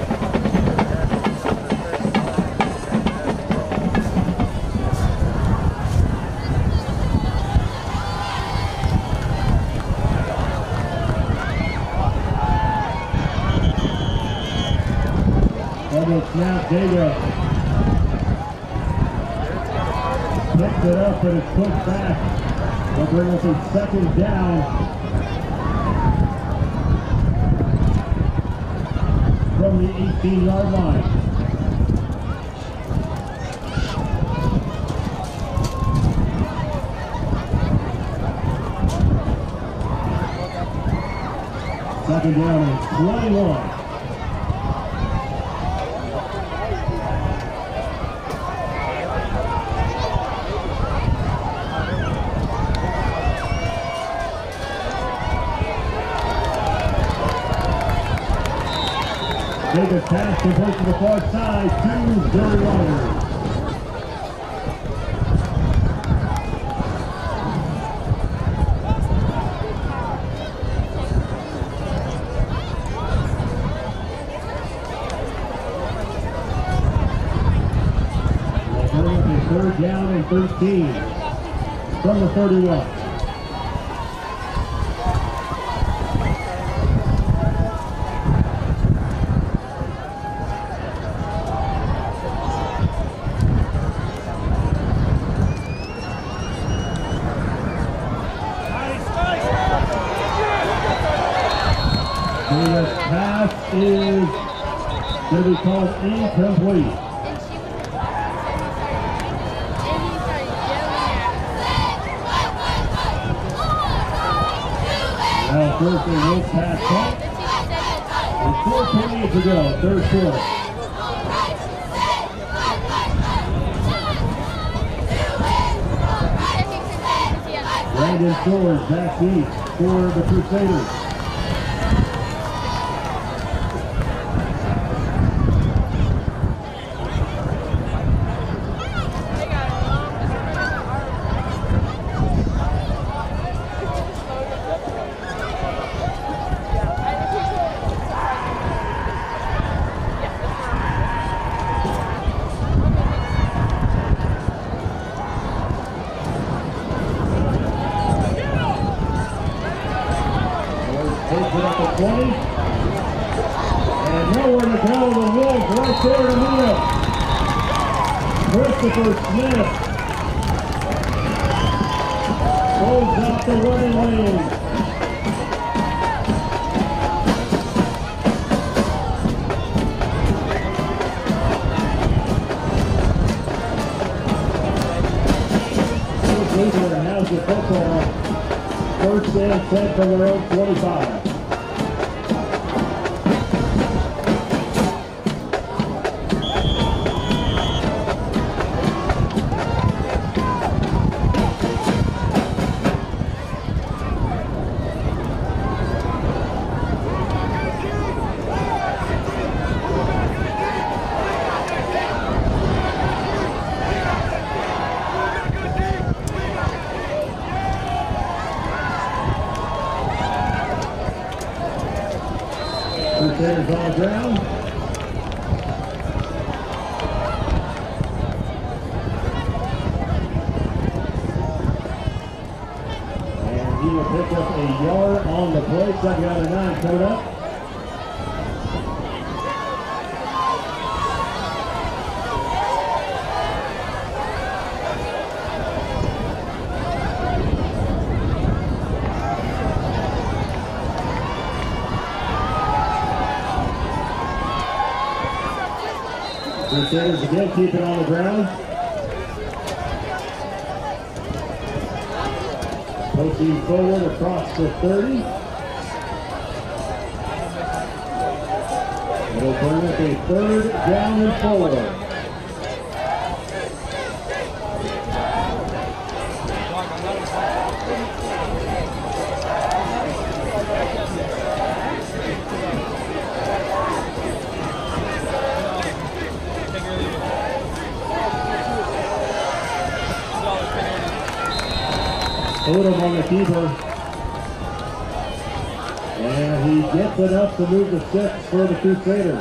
Double snap, Dago. Picks it up, but it's pushed back. They'll bring us a second down from the eighteen-yard line. Second down and twenty-one. Take a pass to both to the far side to Jerry Rogers. Third down and thirteen from the thirty-one. The pass is going to be called incomplete. Now first they will pass up. four twenty-eight to go, third quarter. Brandon Shores back deep for the Crusaders. twenty. And nowhere to go, the Wolves right there in the middle. Christopher Smith goes out the running lane. Lutheran has the football. First and ten from their own twenty-five. Crusaders on the ground. And he will pick up a yard on the play. Second out of nine coming up. Crusaders again keep it on the ground. Pushing forward across the thirty. It'll bring up a third down and four. Odom on the keeper. And he gets enough to move the six for the Crusaders.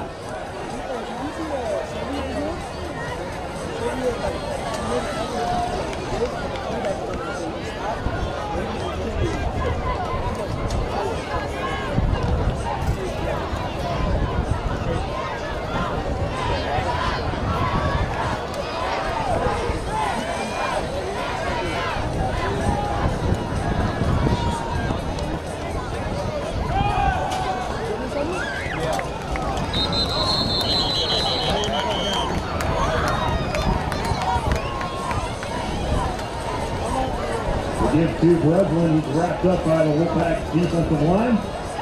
Give to Breslin, who's wrapped up by the Wolfpack defensive line.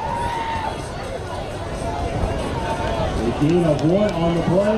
A gain of one on the play.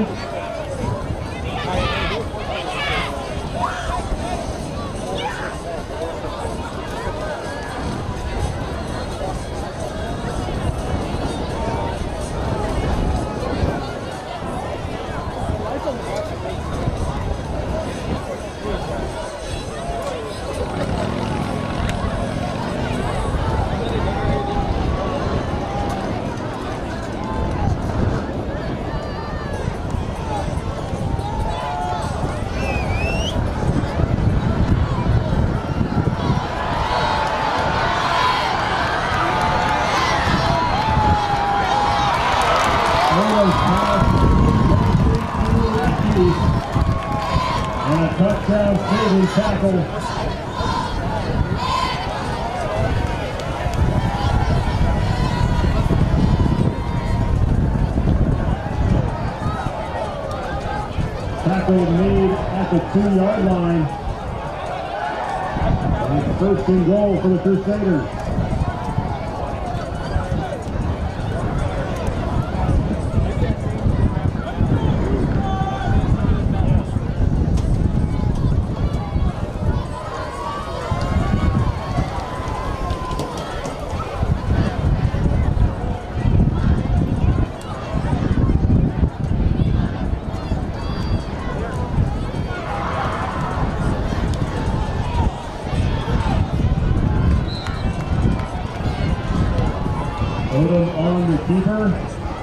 And a touchdown saving tackle. Tackle made at the two-yard line. And it's first and goal for the Crusaders. keeper.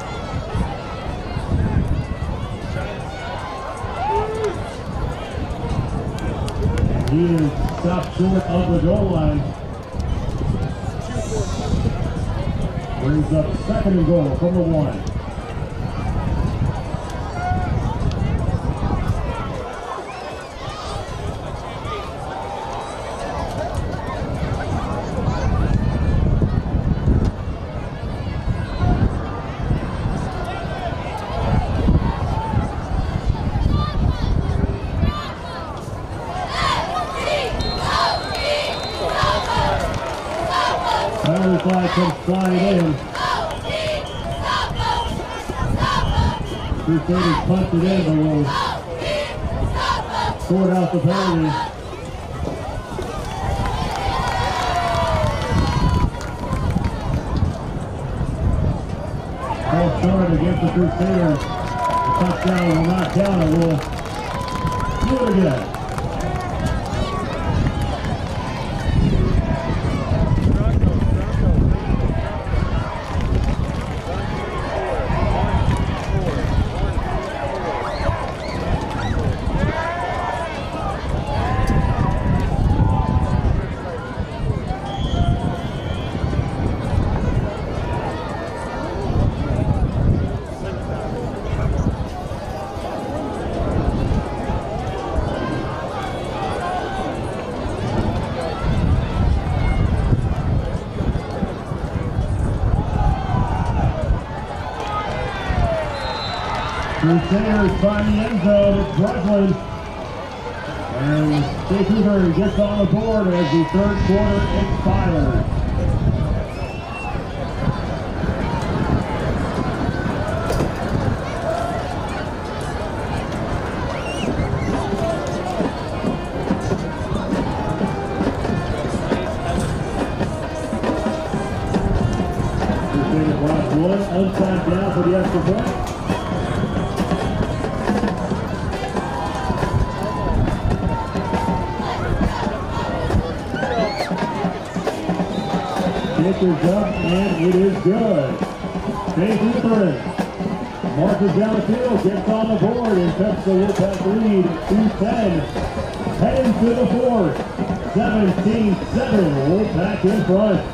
He is stopped short of the goal line. Brings up second and goal from the one. Penalty flag comes flying in. Crusaders punched it in, but will sort out the penalty. False start against the Crusaders. The touchdown will not count. It will do it again. Crusaders find the end zone, Brooklyn. And State Hoover gets on the board as the third quarter expires. Crusaders lost one, onside down for the extra point. Kick is up, and it is good. State Lutheran marches down the field, gets on the board, and cuts the Wolfpack lead to ten. Heading to the fourth, seventeen seven, Wolfpack in front.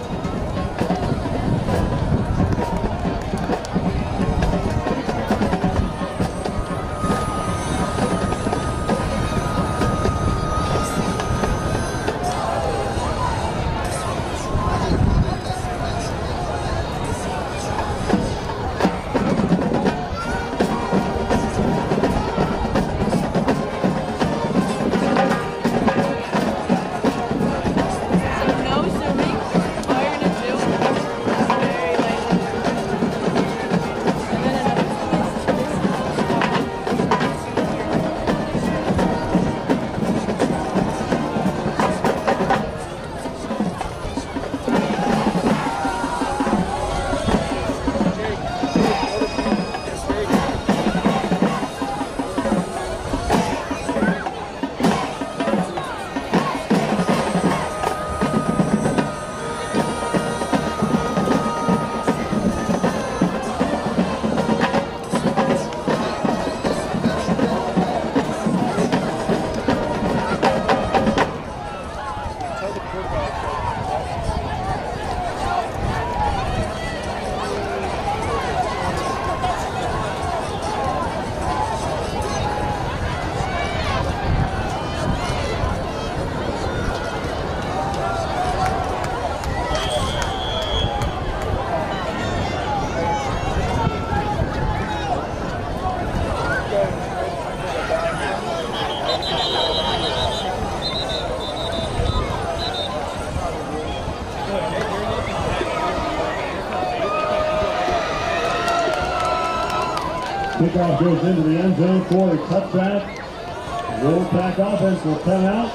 Kickoff goes into the end zone for a touchback. Wolfpack offense will come out.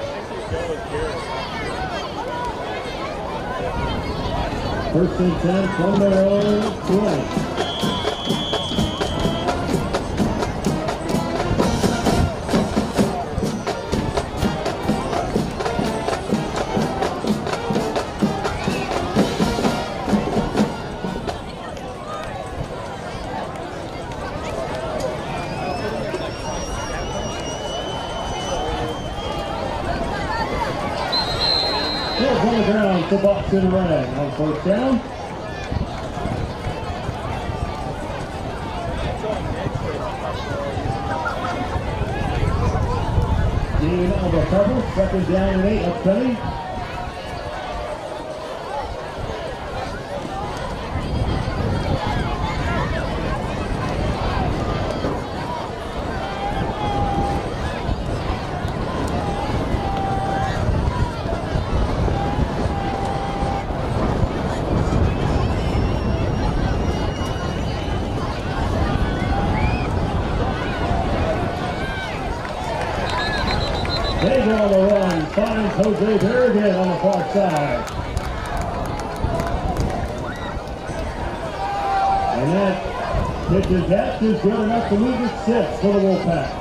First and ten from their own twenty. the box in red on first down. Gain of a couple, second down and eight, upcoming. They go on the run, finds Jose Berrigan on the far side. And that pitch and catch is good enough to move it six for the Wolfpack.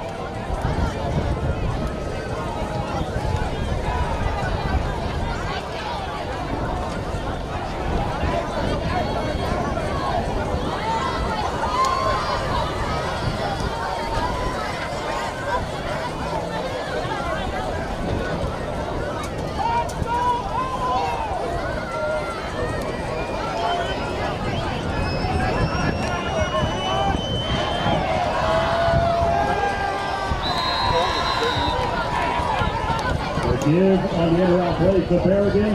Give on the end-around play to Berrigan.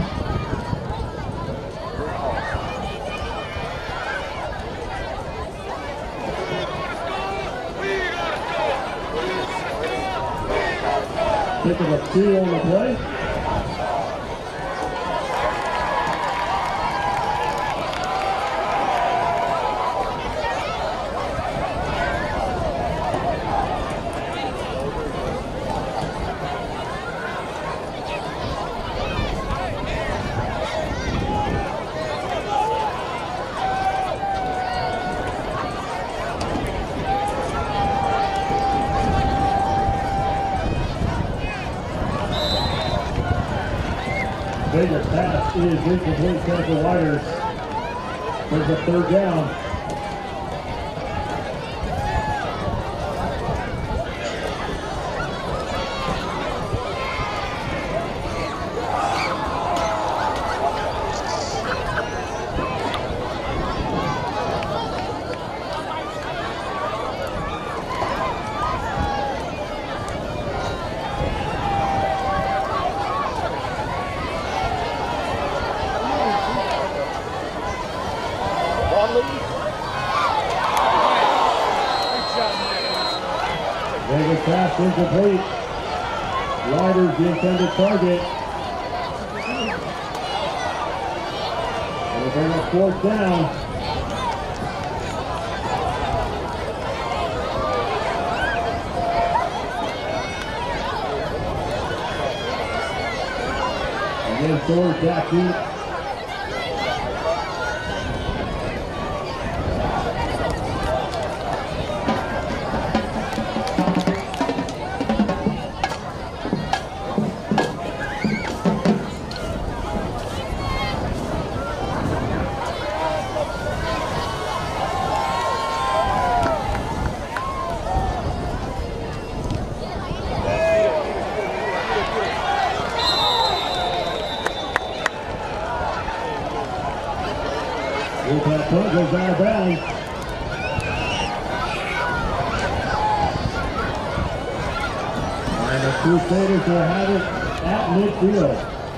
Pick of a two on the play. Vegas pass is incomplete to the Riders. There's a third down. Vegas pass incomplete. Riders the intended target. And they bring up fourth down. Again, Thor's back deep. That punt goes out of bounds. And the Crusaders will have it at midfield.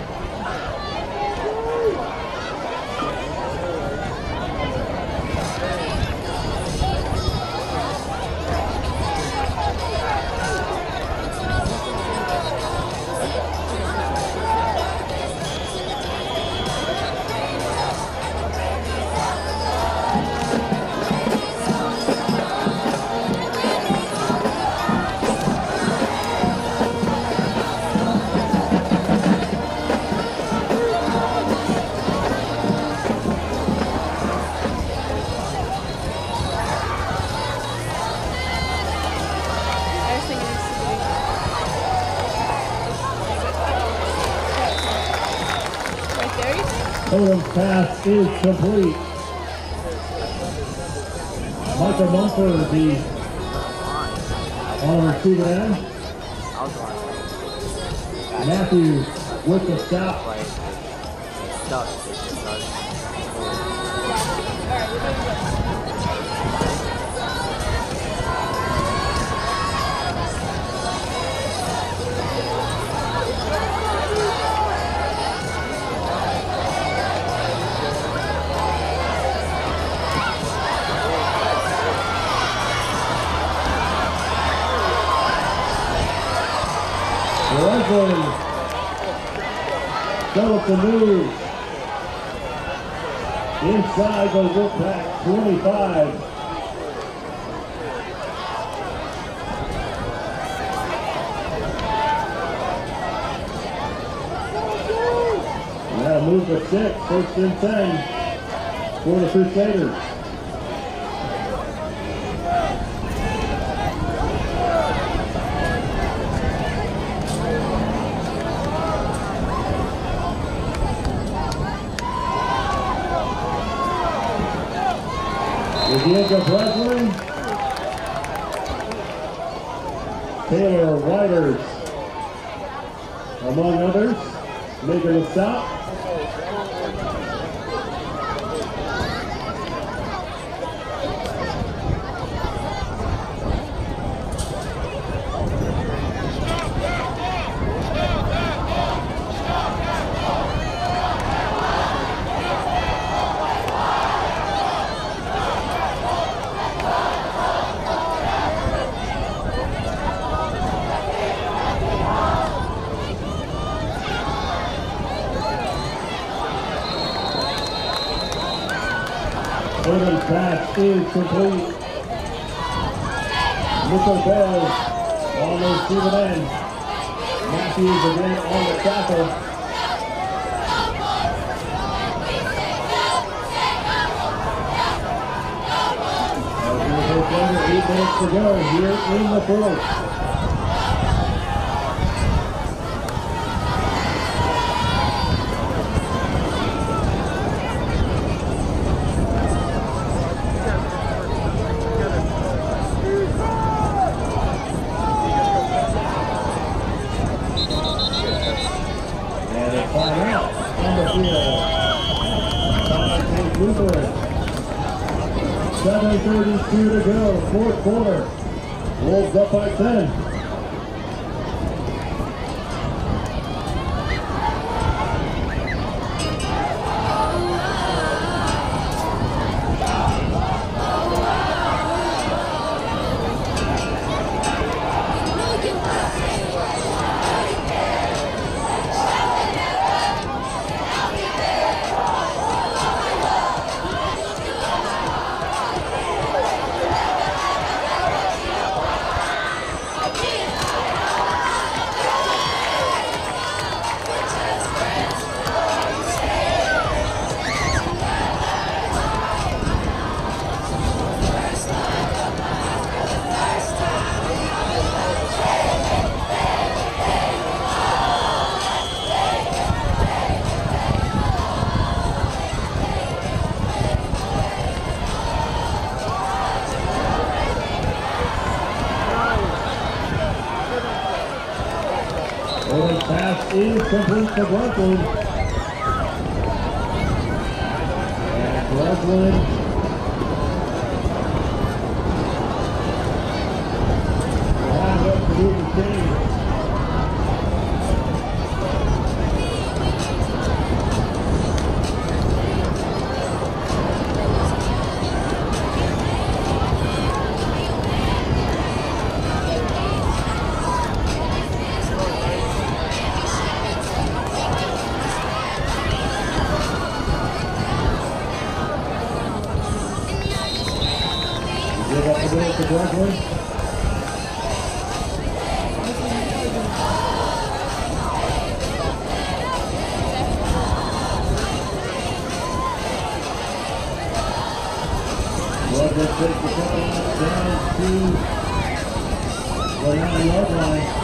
Odom's pass is complete. Michael Mumford, the on the receiver end. Matthews with the stop. Stop. Stop. Alright, we're doing good. Breslin develops a move inside the Wolfpack twenty-five. Now move to six, first and ten for the Crusaders. Diego Breslin, Taylor Whiters, among others, making a stop. Urban's pass is complete. Mitchell Bell on the receiving end. Matthews again on the tackle. As we eight minutes to go here in the fourth. Lutheran. seven thirty-two to go, fourth quarter. Wolves up by ten. Early pass is complete for Breslin. And Breslin will have up to do the change. Give up the ball to Breslin. Breslin takes the couple down to the nine-yard line.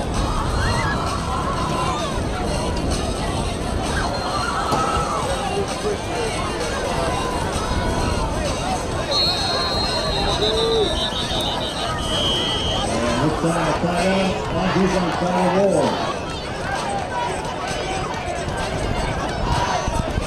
And looks on the timeout on defense, final Ward.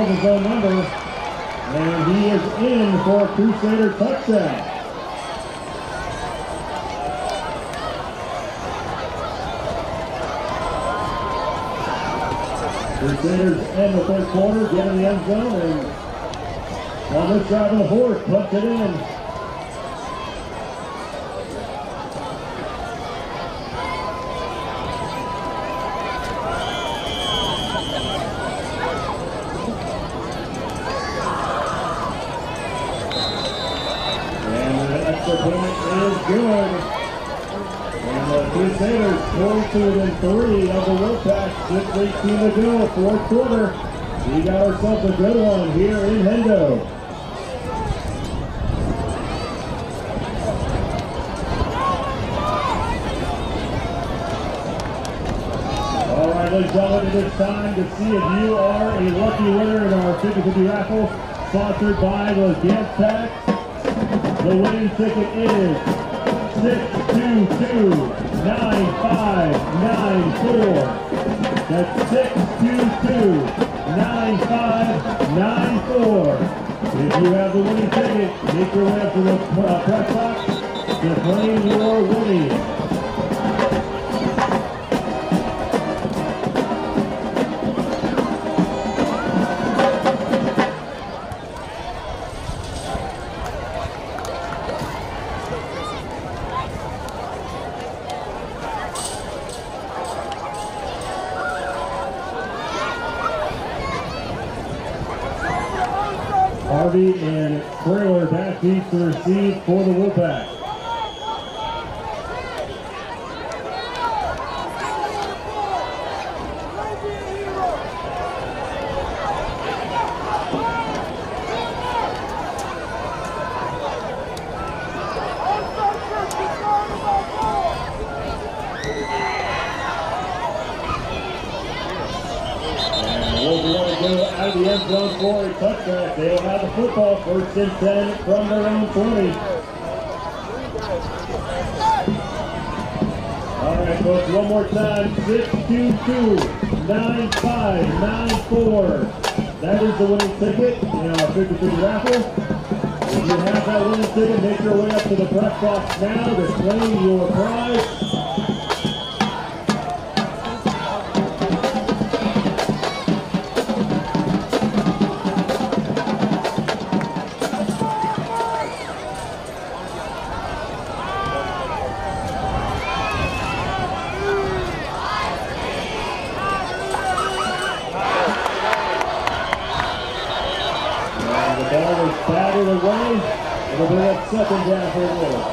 twelve, his own number. And he is in for a Crusader touchdown. Crusaders end the third quarter, get in the end zone, and on this drive of the horse, puts it in. Good. And the Crusaders twenty-two and three of the Wolfpack, six eighteen to go, fourth quarter. We got ourselves a good one here in Hendo. All right, ladies and gentlemen, it is time to see if you are a lucky winner in our fifty fifty raffle, sponsored by the Gas Pack. The winning ticket is six two two, nine five nine four. That's six two two, nine five nine four. If you have the winning ticket, make your way up to the uh, press box to claim your winning. Harvey and Trailer back each to receive for the Wolfpack. Out of the end zone for a touchback. They will have the football, first and ten from their own twenty. All right, folks, one more time. six two two, nine five nine four. That is the winning ticket in our fifty fifty raffle. If you have that winning ticket, make your way up to the press box now to claim your prize. It'll bring up second down for the Wolves.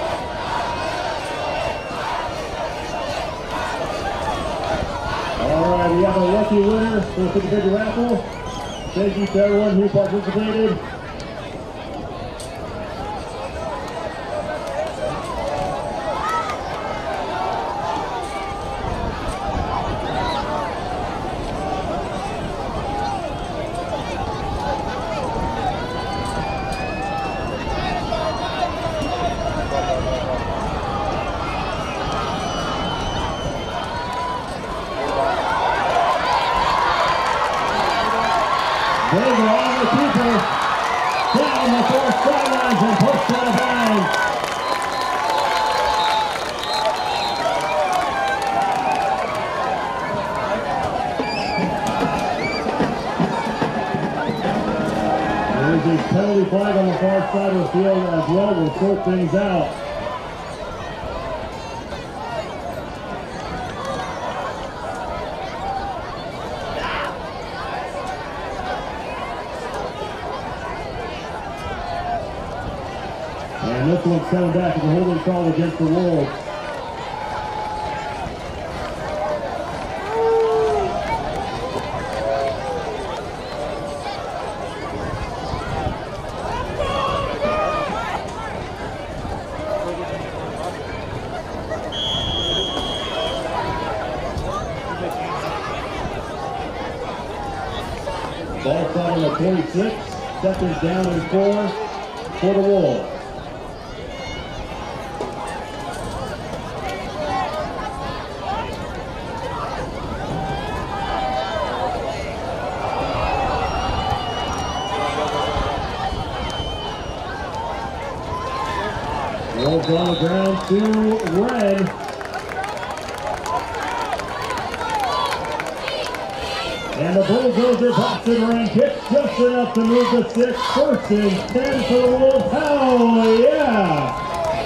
All right, we have a lucky winner for the fifty fifty raffle. Thank you to everyone who participated. Those are all the people down the four sidelines and pushed out of bounds. There's a penalty flag on the far side of the field as well. We'll sort things out. And this one's coming back as a holding call against the Wolves. Ball side on the twenty-six, seconds down and four for the Wolves. Wolves on the ground to Red. And the Bulldozer box and ring kick just enough to move the six. First and ten for the Wolves. Hell yeah!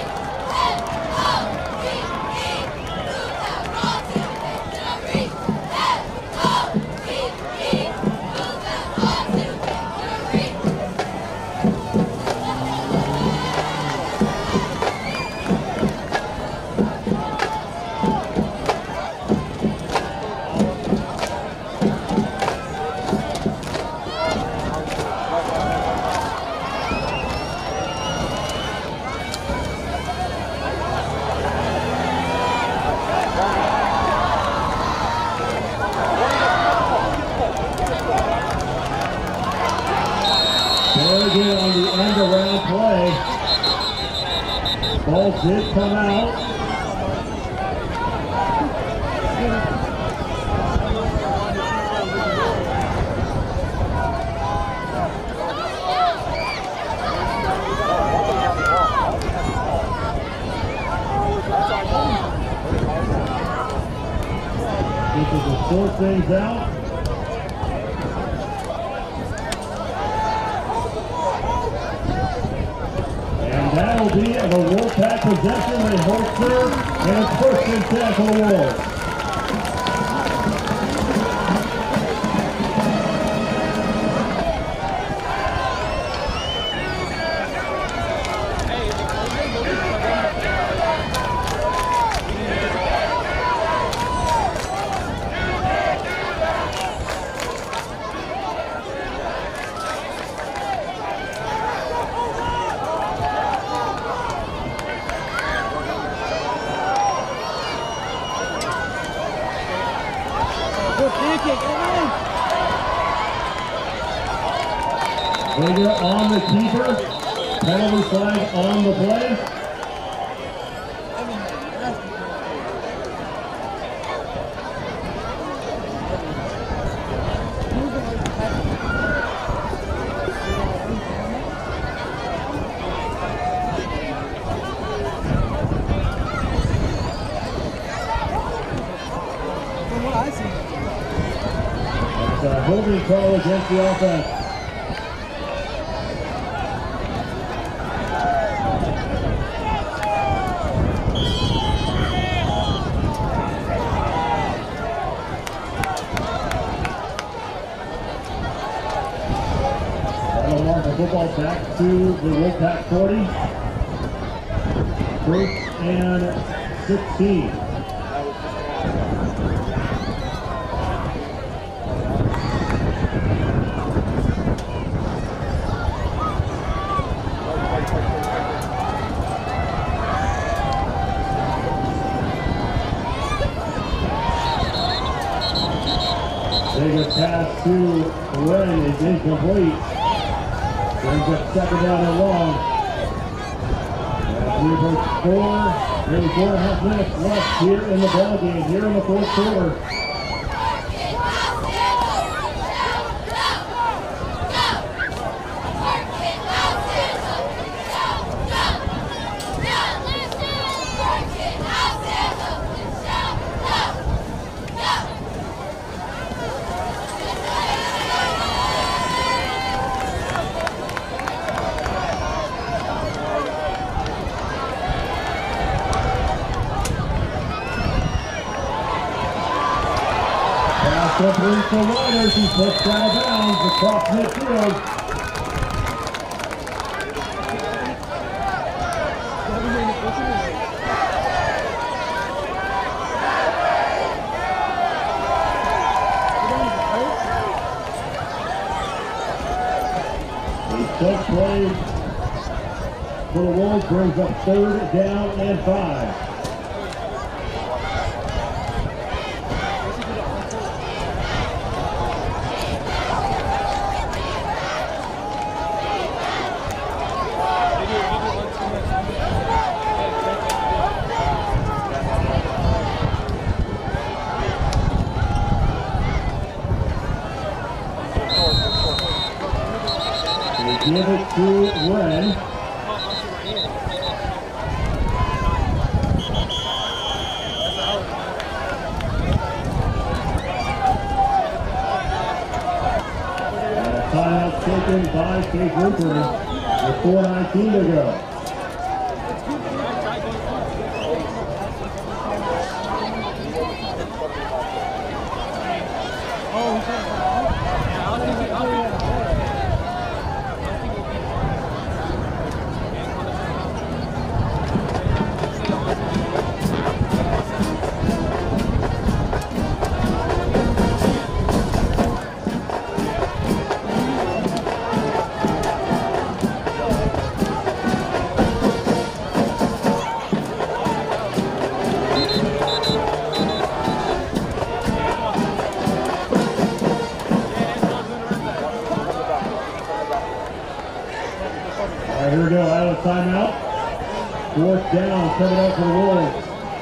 There again on the end around play. Ball did come out. This is to sort things out. That'll be the Wolfpack possession. They hold serve, and it's first and ten for the Wolves. Finger on the keeper. Penalty flag on the play. From what I see. It's a holding call against the offense. Football back to the Wolfpack forty. First and sixteen. Big pass to Ren is incomplete. Brings up second down and long. As we approach four, nearly four and a half minutes left here in the ball game, here in the fourth quarter. Complete for Riders, he puts out of bounds across midfield. The set play for the Wolves brings up third down and five. Give it to Ren. taken by Chase Lutheran with four nineteen to go. Here we go, out of timeout. Fourth down, coming up for the Wolves.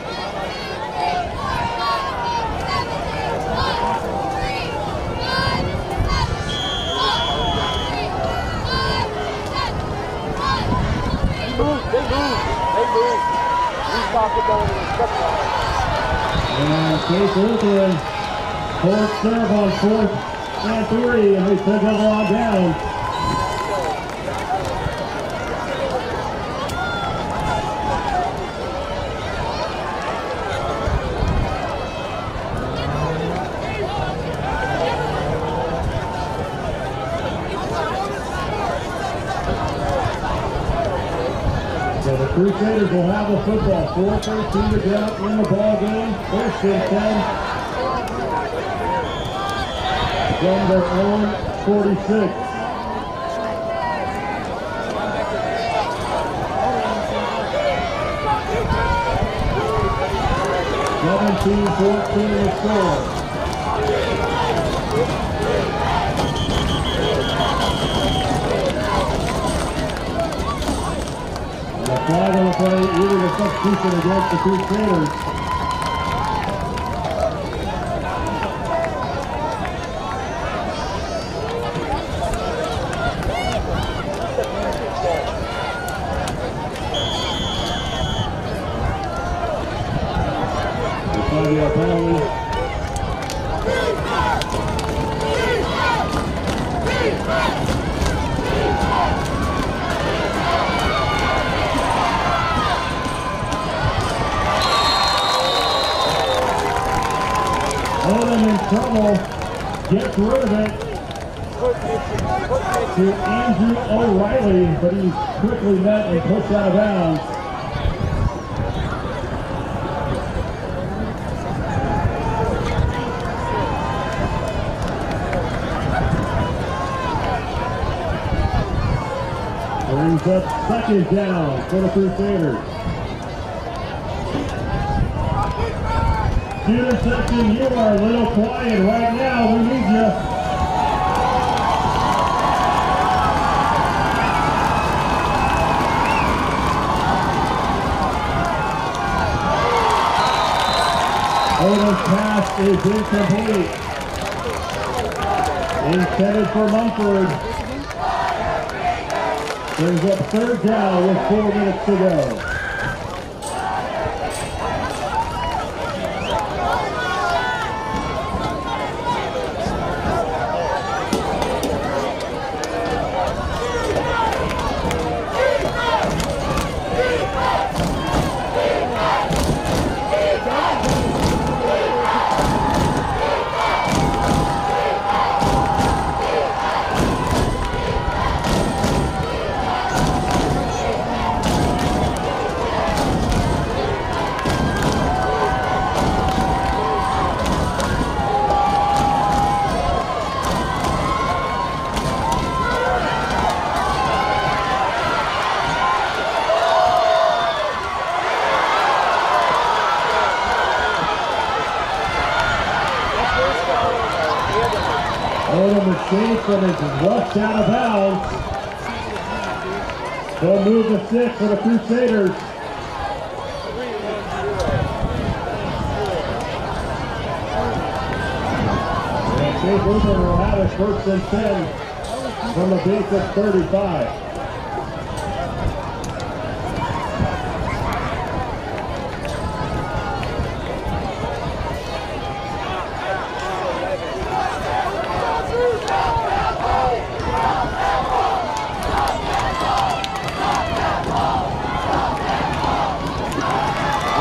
They move, they move, they move. We stopped it going to the step line. And Chase Lutheran, fourth serve on fourth and three, and they took over on down. So the Crusaders will have the football. four thirteen to go in the ball game. First and ten from their own forty-six. seventeen fourteen to score. And a flag on the play, either the substitution against the Crusaders. It's going to be a penalty. Odom in trouble, gets rid of it to Andrew O'Reilly, but he's quickly met and pushed out of bounds. Brings up second down for the Crusaders. Student section, you are a little quiet right now. We need you. Odom's pass is incomplete. Intended for Mumford. Brings up third down with four minutes to go. Odom escapes and is rushed out of bounds. They'll move the six for the Crusaders. And Chase Lutheran will have it first and ten from the base of thirty-five.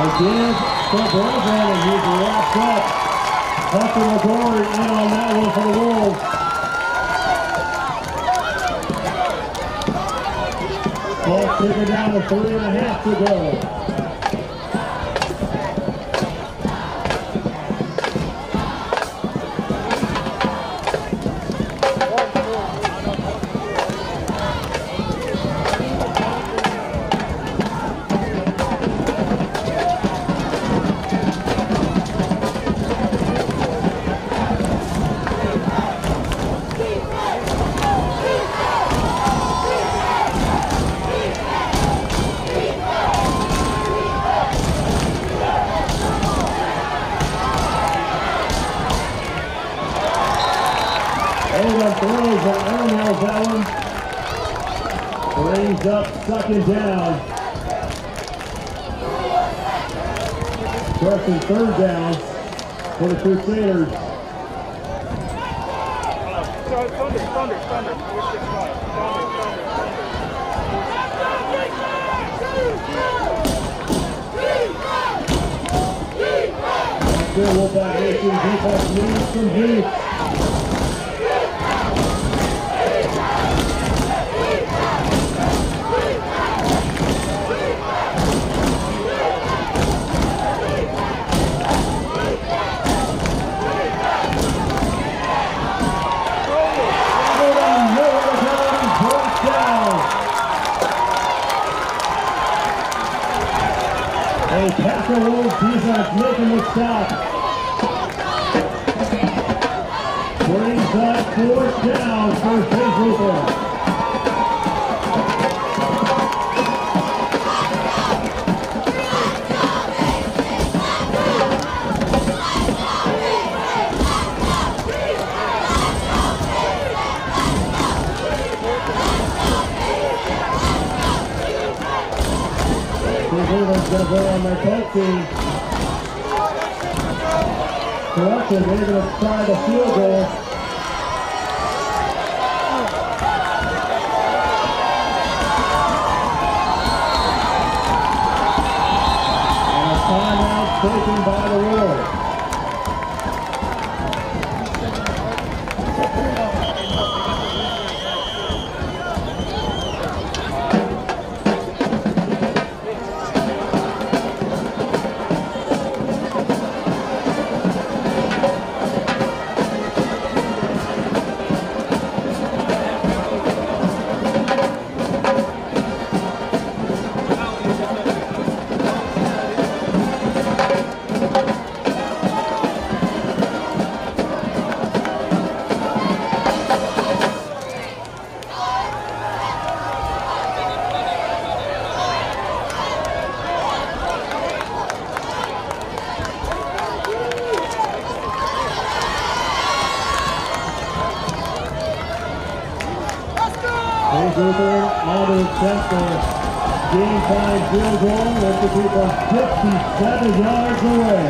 Again, for Brogan, and he's wrapped up. Hunter McGrory in on that one for the Wolves. Clock ticking down to three and a half to go. Throws and airmails that one. Brings up second down. First and third down for the Crusaders. Thunder, thunder, thunder. Where's this one? Thunder, thunder, thunder. Still Wolfpack Nation defense leads from deep. A Packer Wolves defense making the stop. Brings up fourth down for Saint Lutheran. Cleveland's going to go on their coach team. Correction, they're going to try the field goal. And a timeout taken by the Wolves. Lutheran on to attempt the game time field goal. This will be from fifty-seven yards away.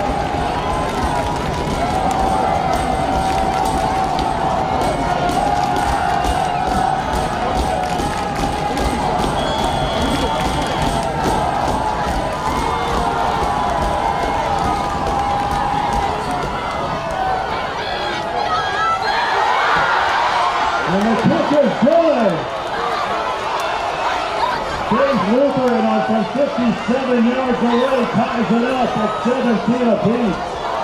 And the kick is good. Saint Lutheran on from fifty-seven yards away ties it up at seventeen apiece.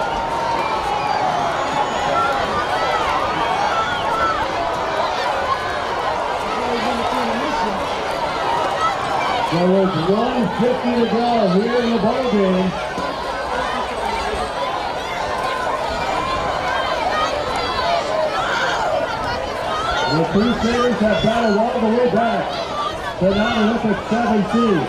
There was one fifty to go here in the ball game. The Crusaders have battled all the way back. So now they look at seventeen.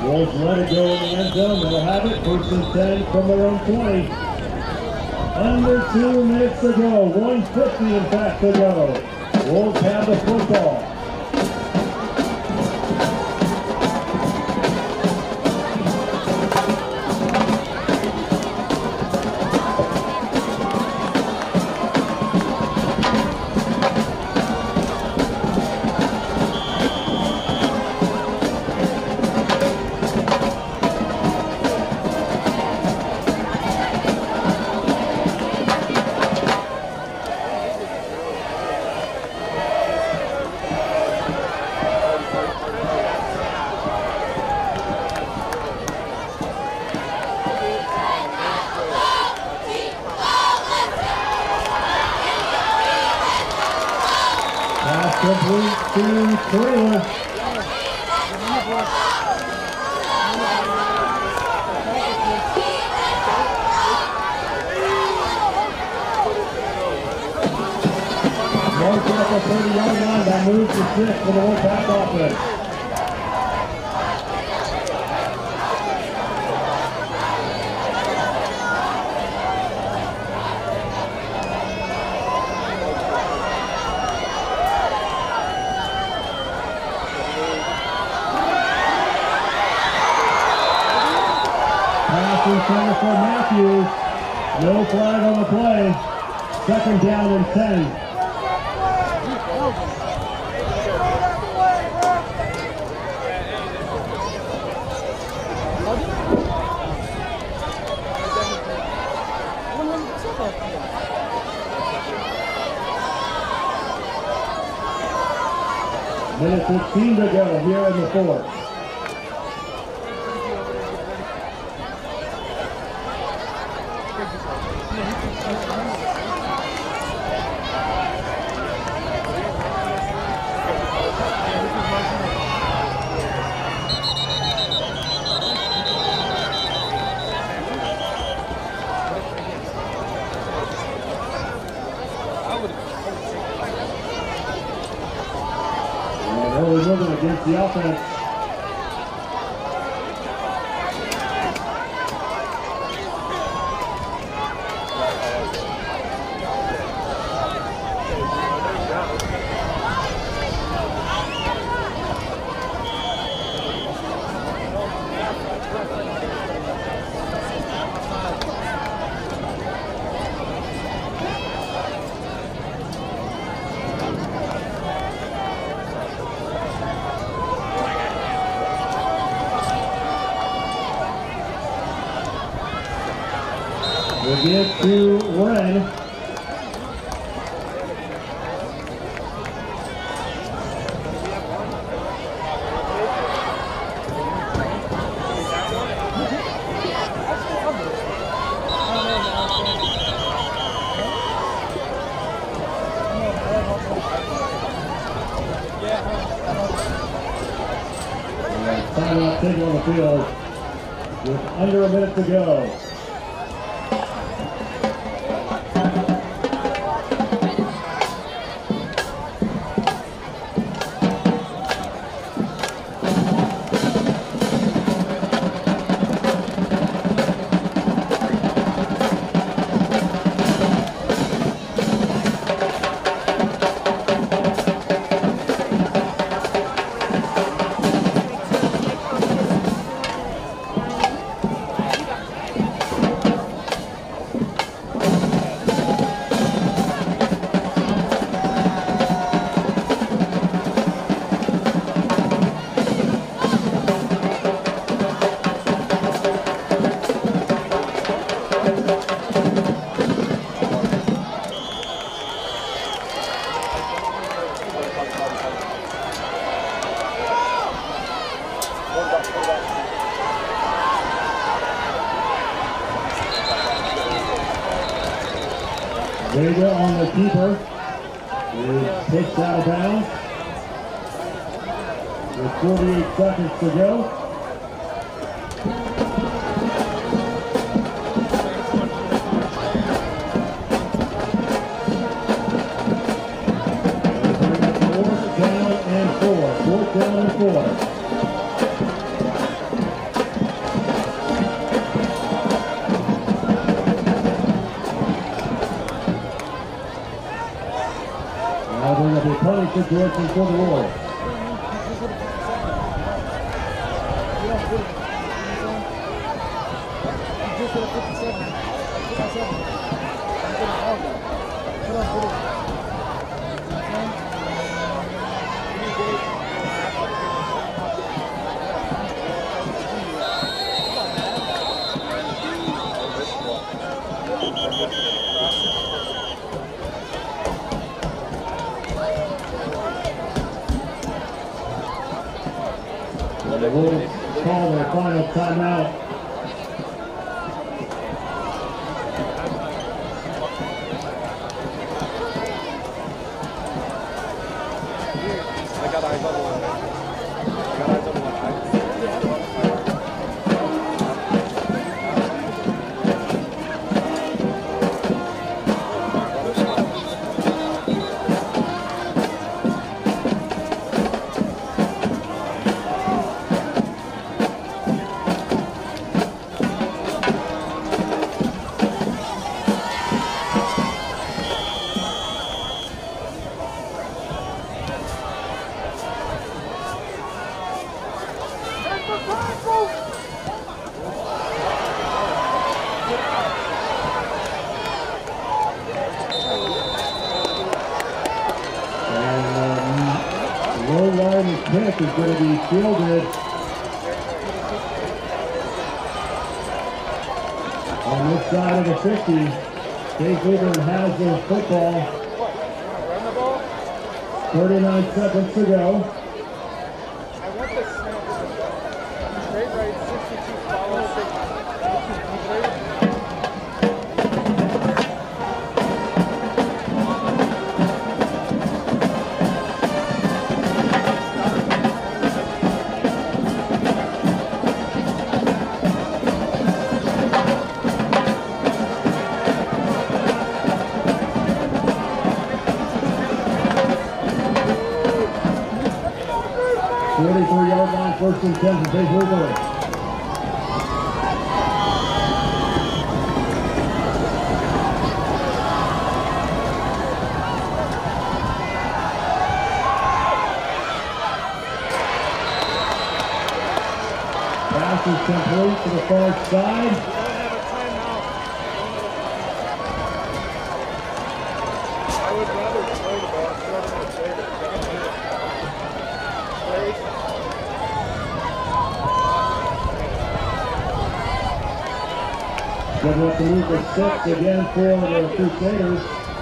Wolves let it go in the end zone. They'll have it. First and ten from their own twenty. Under two minutes to go. one fifty in fact to go. Wolves have the football. Complete to Trailer. Mark at the thirty-yard line. That moves to six for the Wolfpack offense. Center for Matthews. No flag on the play. Second down and ten. Minute fifteen to go here in the fourth. Early movement against the offense. We'll give to Wren. Timeout taken on the field with under a minute to go. Vega on the keeper is pushed out of bounds with forty-eight seconds to go. Fourth down and four. Fourth down and four. situation for the Royals. The Wolves call their final timeout. I got eyes on one. I got eyes on one. Kick is going to be fielded on this side of the fifty. Case Lutheran has the football. thirty-nine seconds to go. I want this snap. Straight right, sixty-two follow. forty-three yard line, first and ten for Case Lutheran. Pass is complete to the far side. I would rather throw the ball. I don't want to save it. Scheduled up to move to six again for the Crusaders.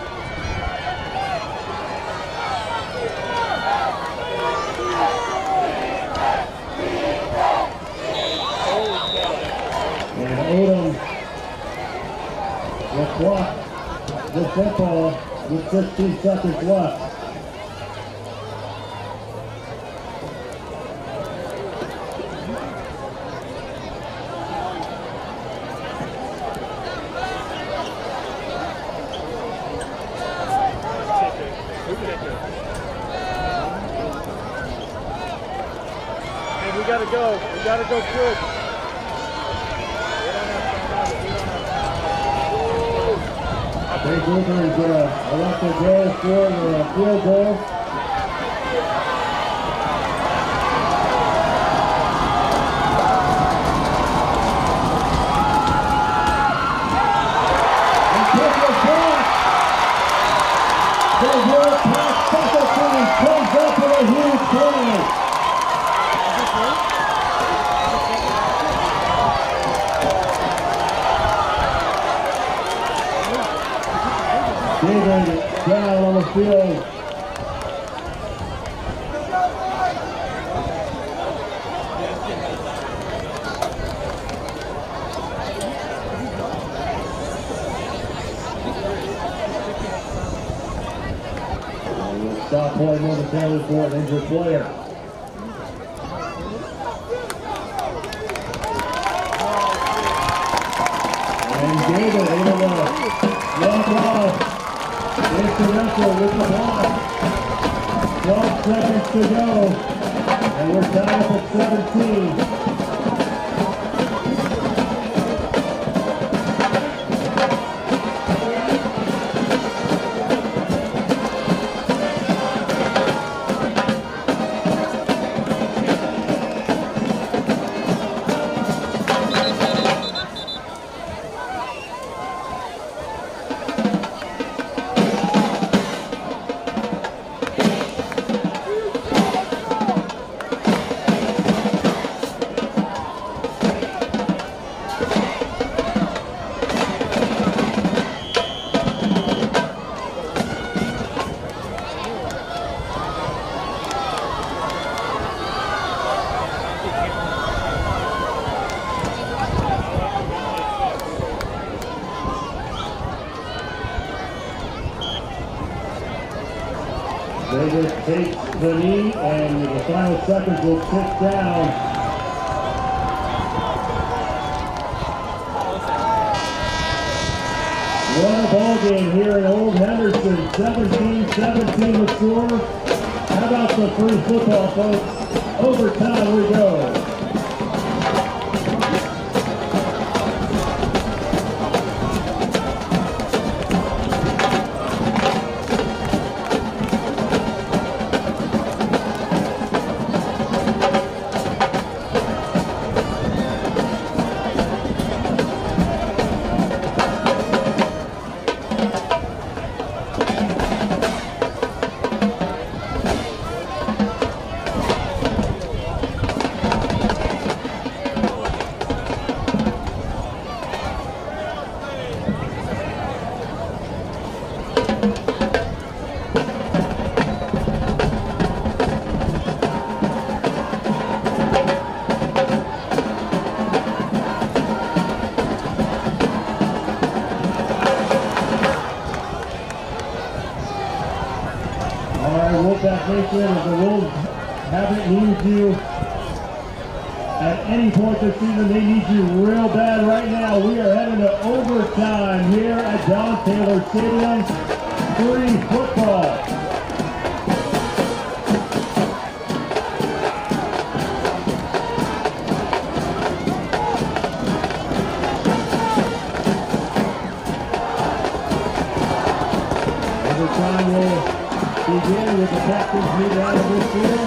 And Odom will clock the football with fifteen seconds left. We gotta go. We gotta go quick. Case Lutheran is going to elect to go for the field goal. And kick is back. The World Pass special team comes up with a huge play. David down on the field. And we'll stop play momentarily for an injured player. And David able to walk off. Instrumental with the block. twelve seconds to go. And we're tied up at seventeen. just takes the knee, and the final seconds will tick down. What a ball game here in Old Henderson. seventeen seventeen the score. How about the free football, folks? Overtime we go. Wolfpack Nation, if the Wolves haven't used you at any point this season, they need you real bad right now. We are heading to overtime here at John Taylor Stadium. Free football. Overtime will begin with the captain's meet out of this field.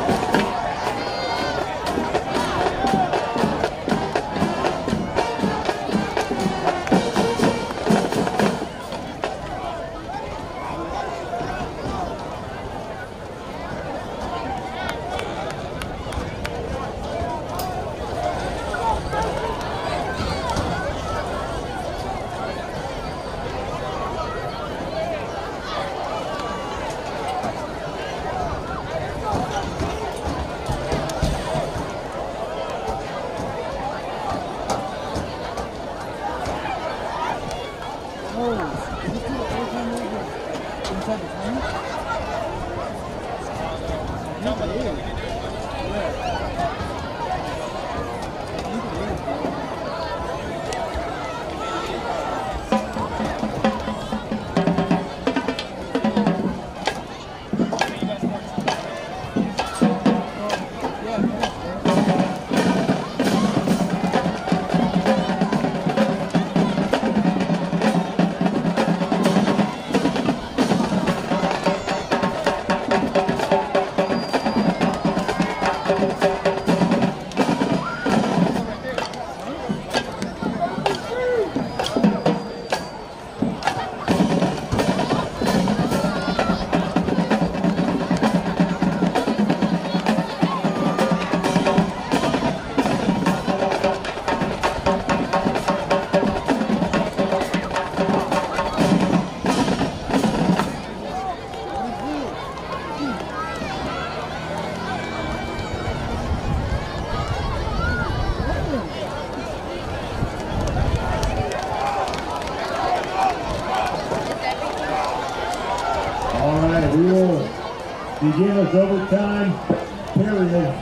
We will begin this overtime period.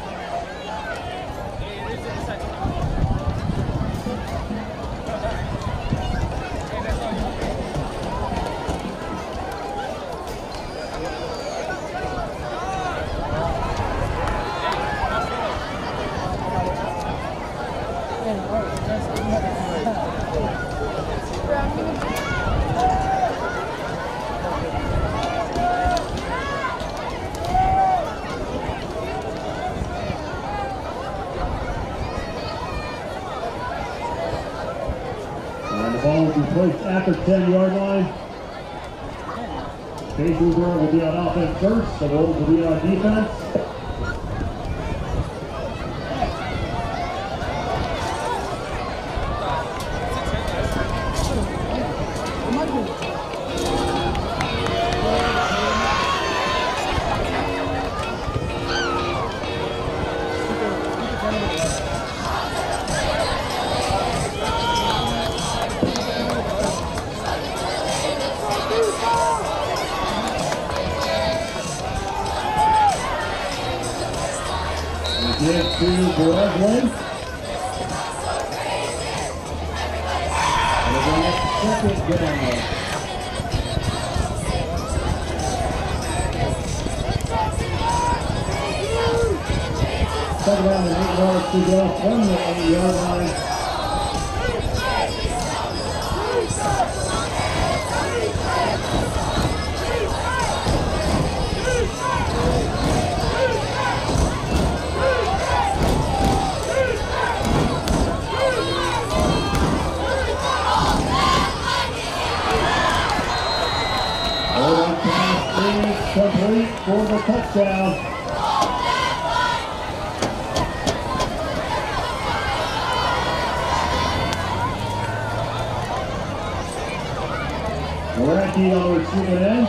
And the ball will be placed at the ten yard line. Baker will be on offense first, the Wolves will be on defense. Breslin. And again, second down. Second down and eight yards to go from the eight-yard line. Complete for the touchdown. Lorecki on the receiving end.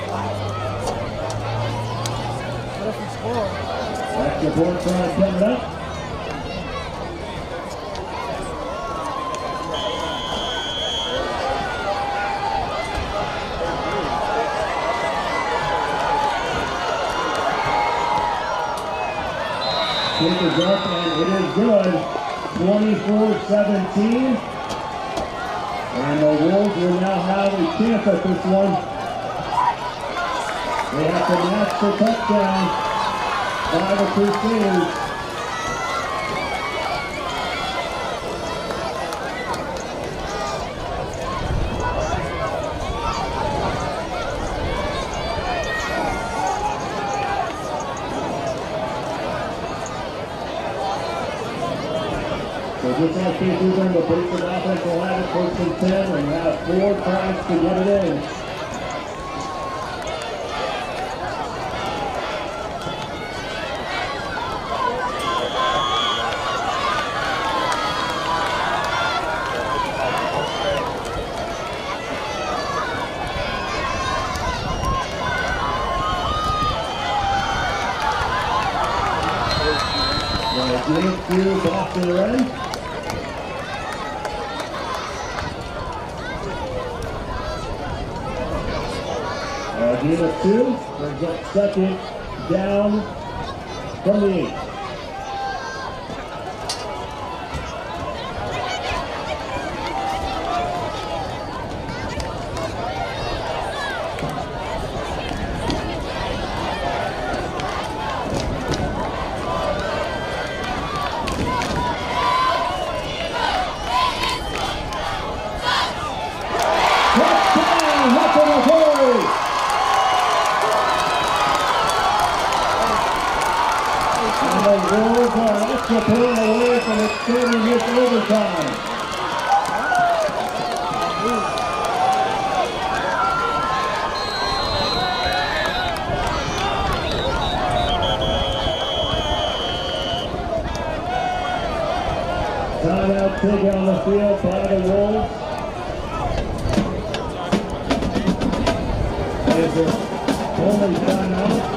Extra point try coming up. Kick is up and it is good. twenty-four seventeen. And the Wolves will now have a chance at this one. They have to match the touchdown by the Crusaders. So just like Keith Lutheran, the Patriot offense will have it first and ten and have four tries to get it in. Give it to Boston Red. Give it two, brings up second down from the eight. The Wolves are an extra point away from extending this overtime. Timeout taken on the field by the Wolves. There's their only timeout.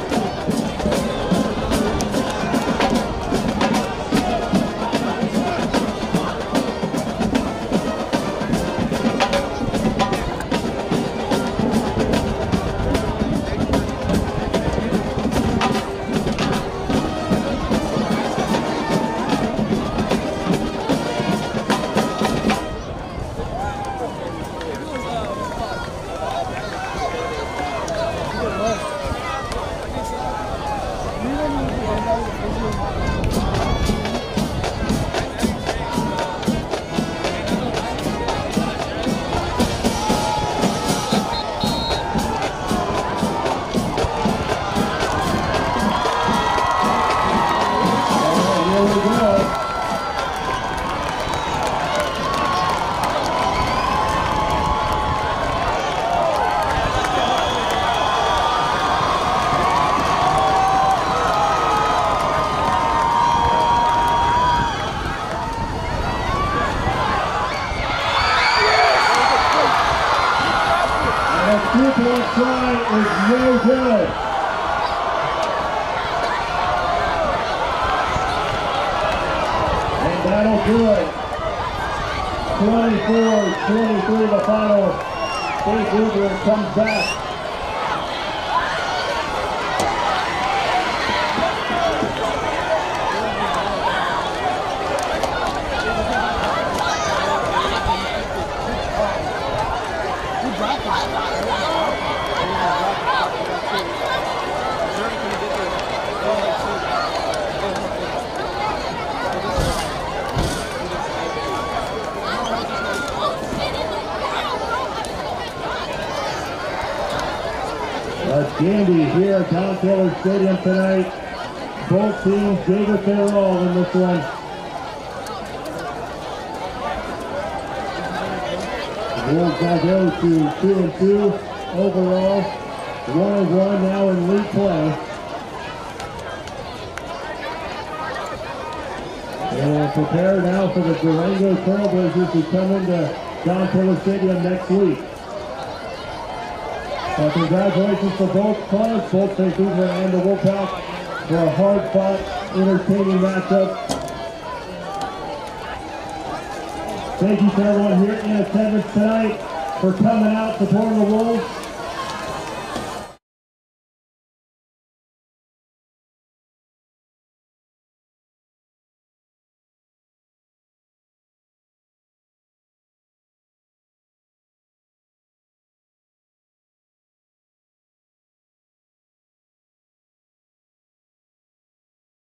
Two-point try is no good. And that'll do it. twenty-four twenty-three the final. Keith Lutheran comes back. Gandy here at Don Taylor Stadium tonight. Both teams gave it their all in this one. The Wolves now go to two and two overall. One and one now in league play. And prepare now for the Durango Trailblazers to come into Don Taylor Stadium next week. Uh, congratulations for both clubs, both Saint Lutheran and the Wolfpack, for a hard-fought, entertaining matchup. Thank you to everyone here in attendance tonight for coming out, supporting the Wolves.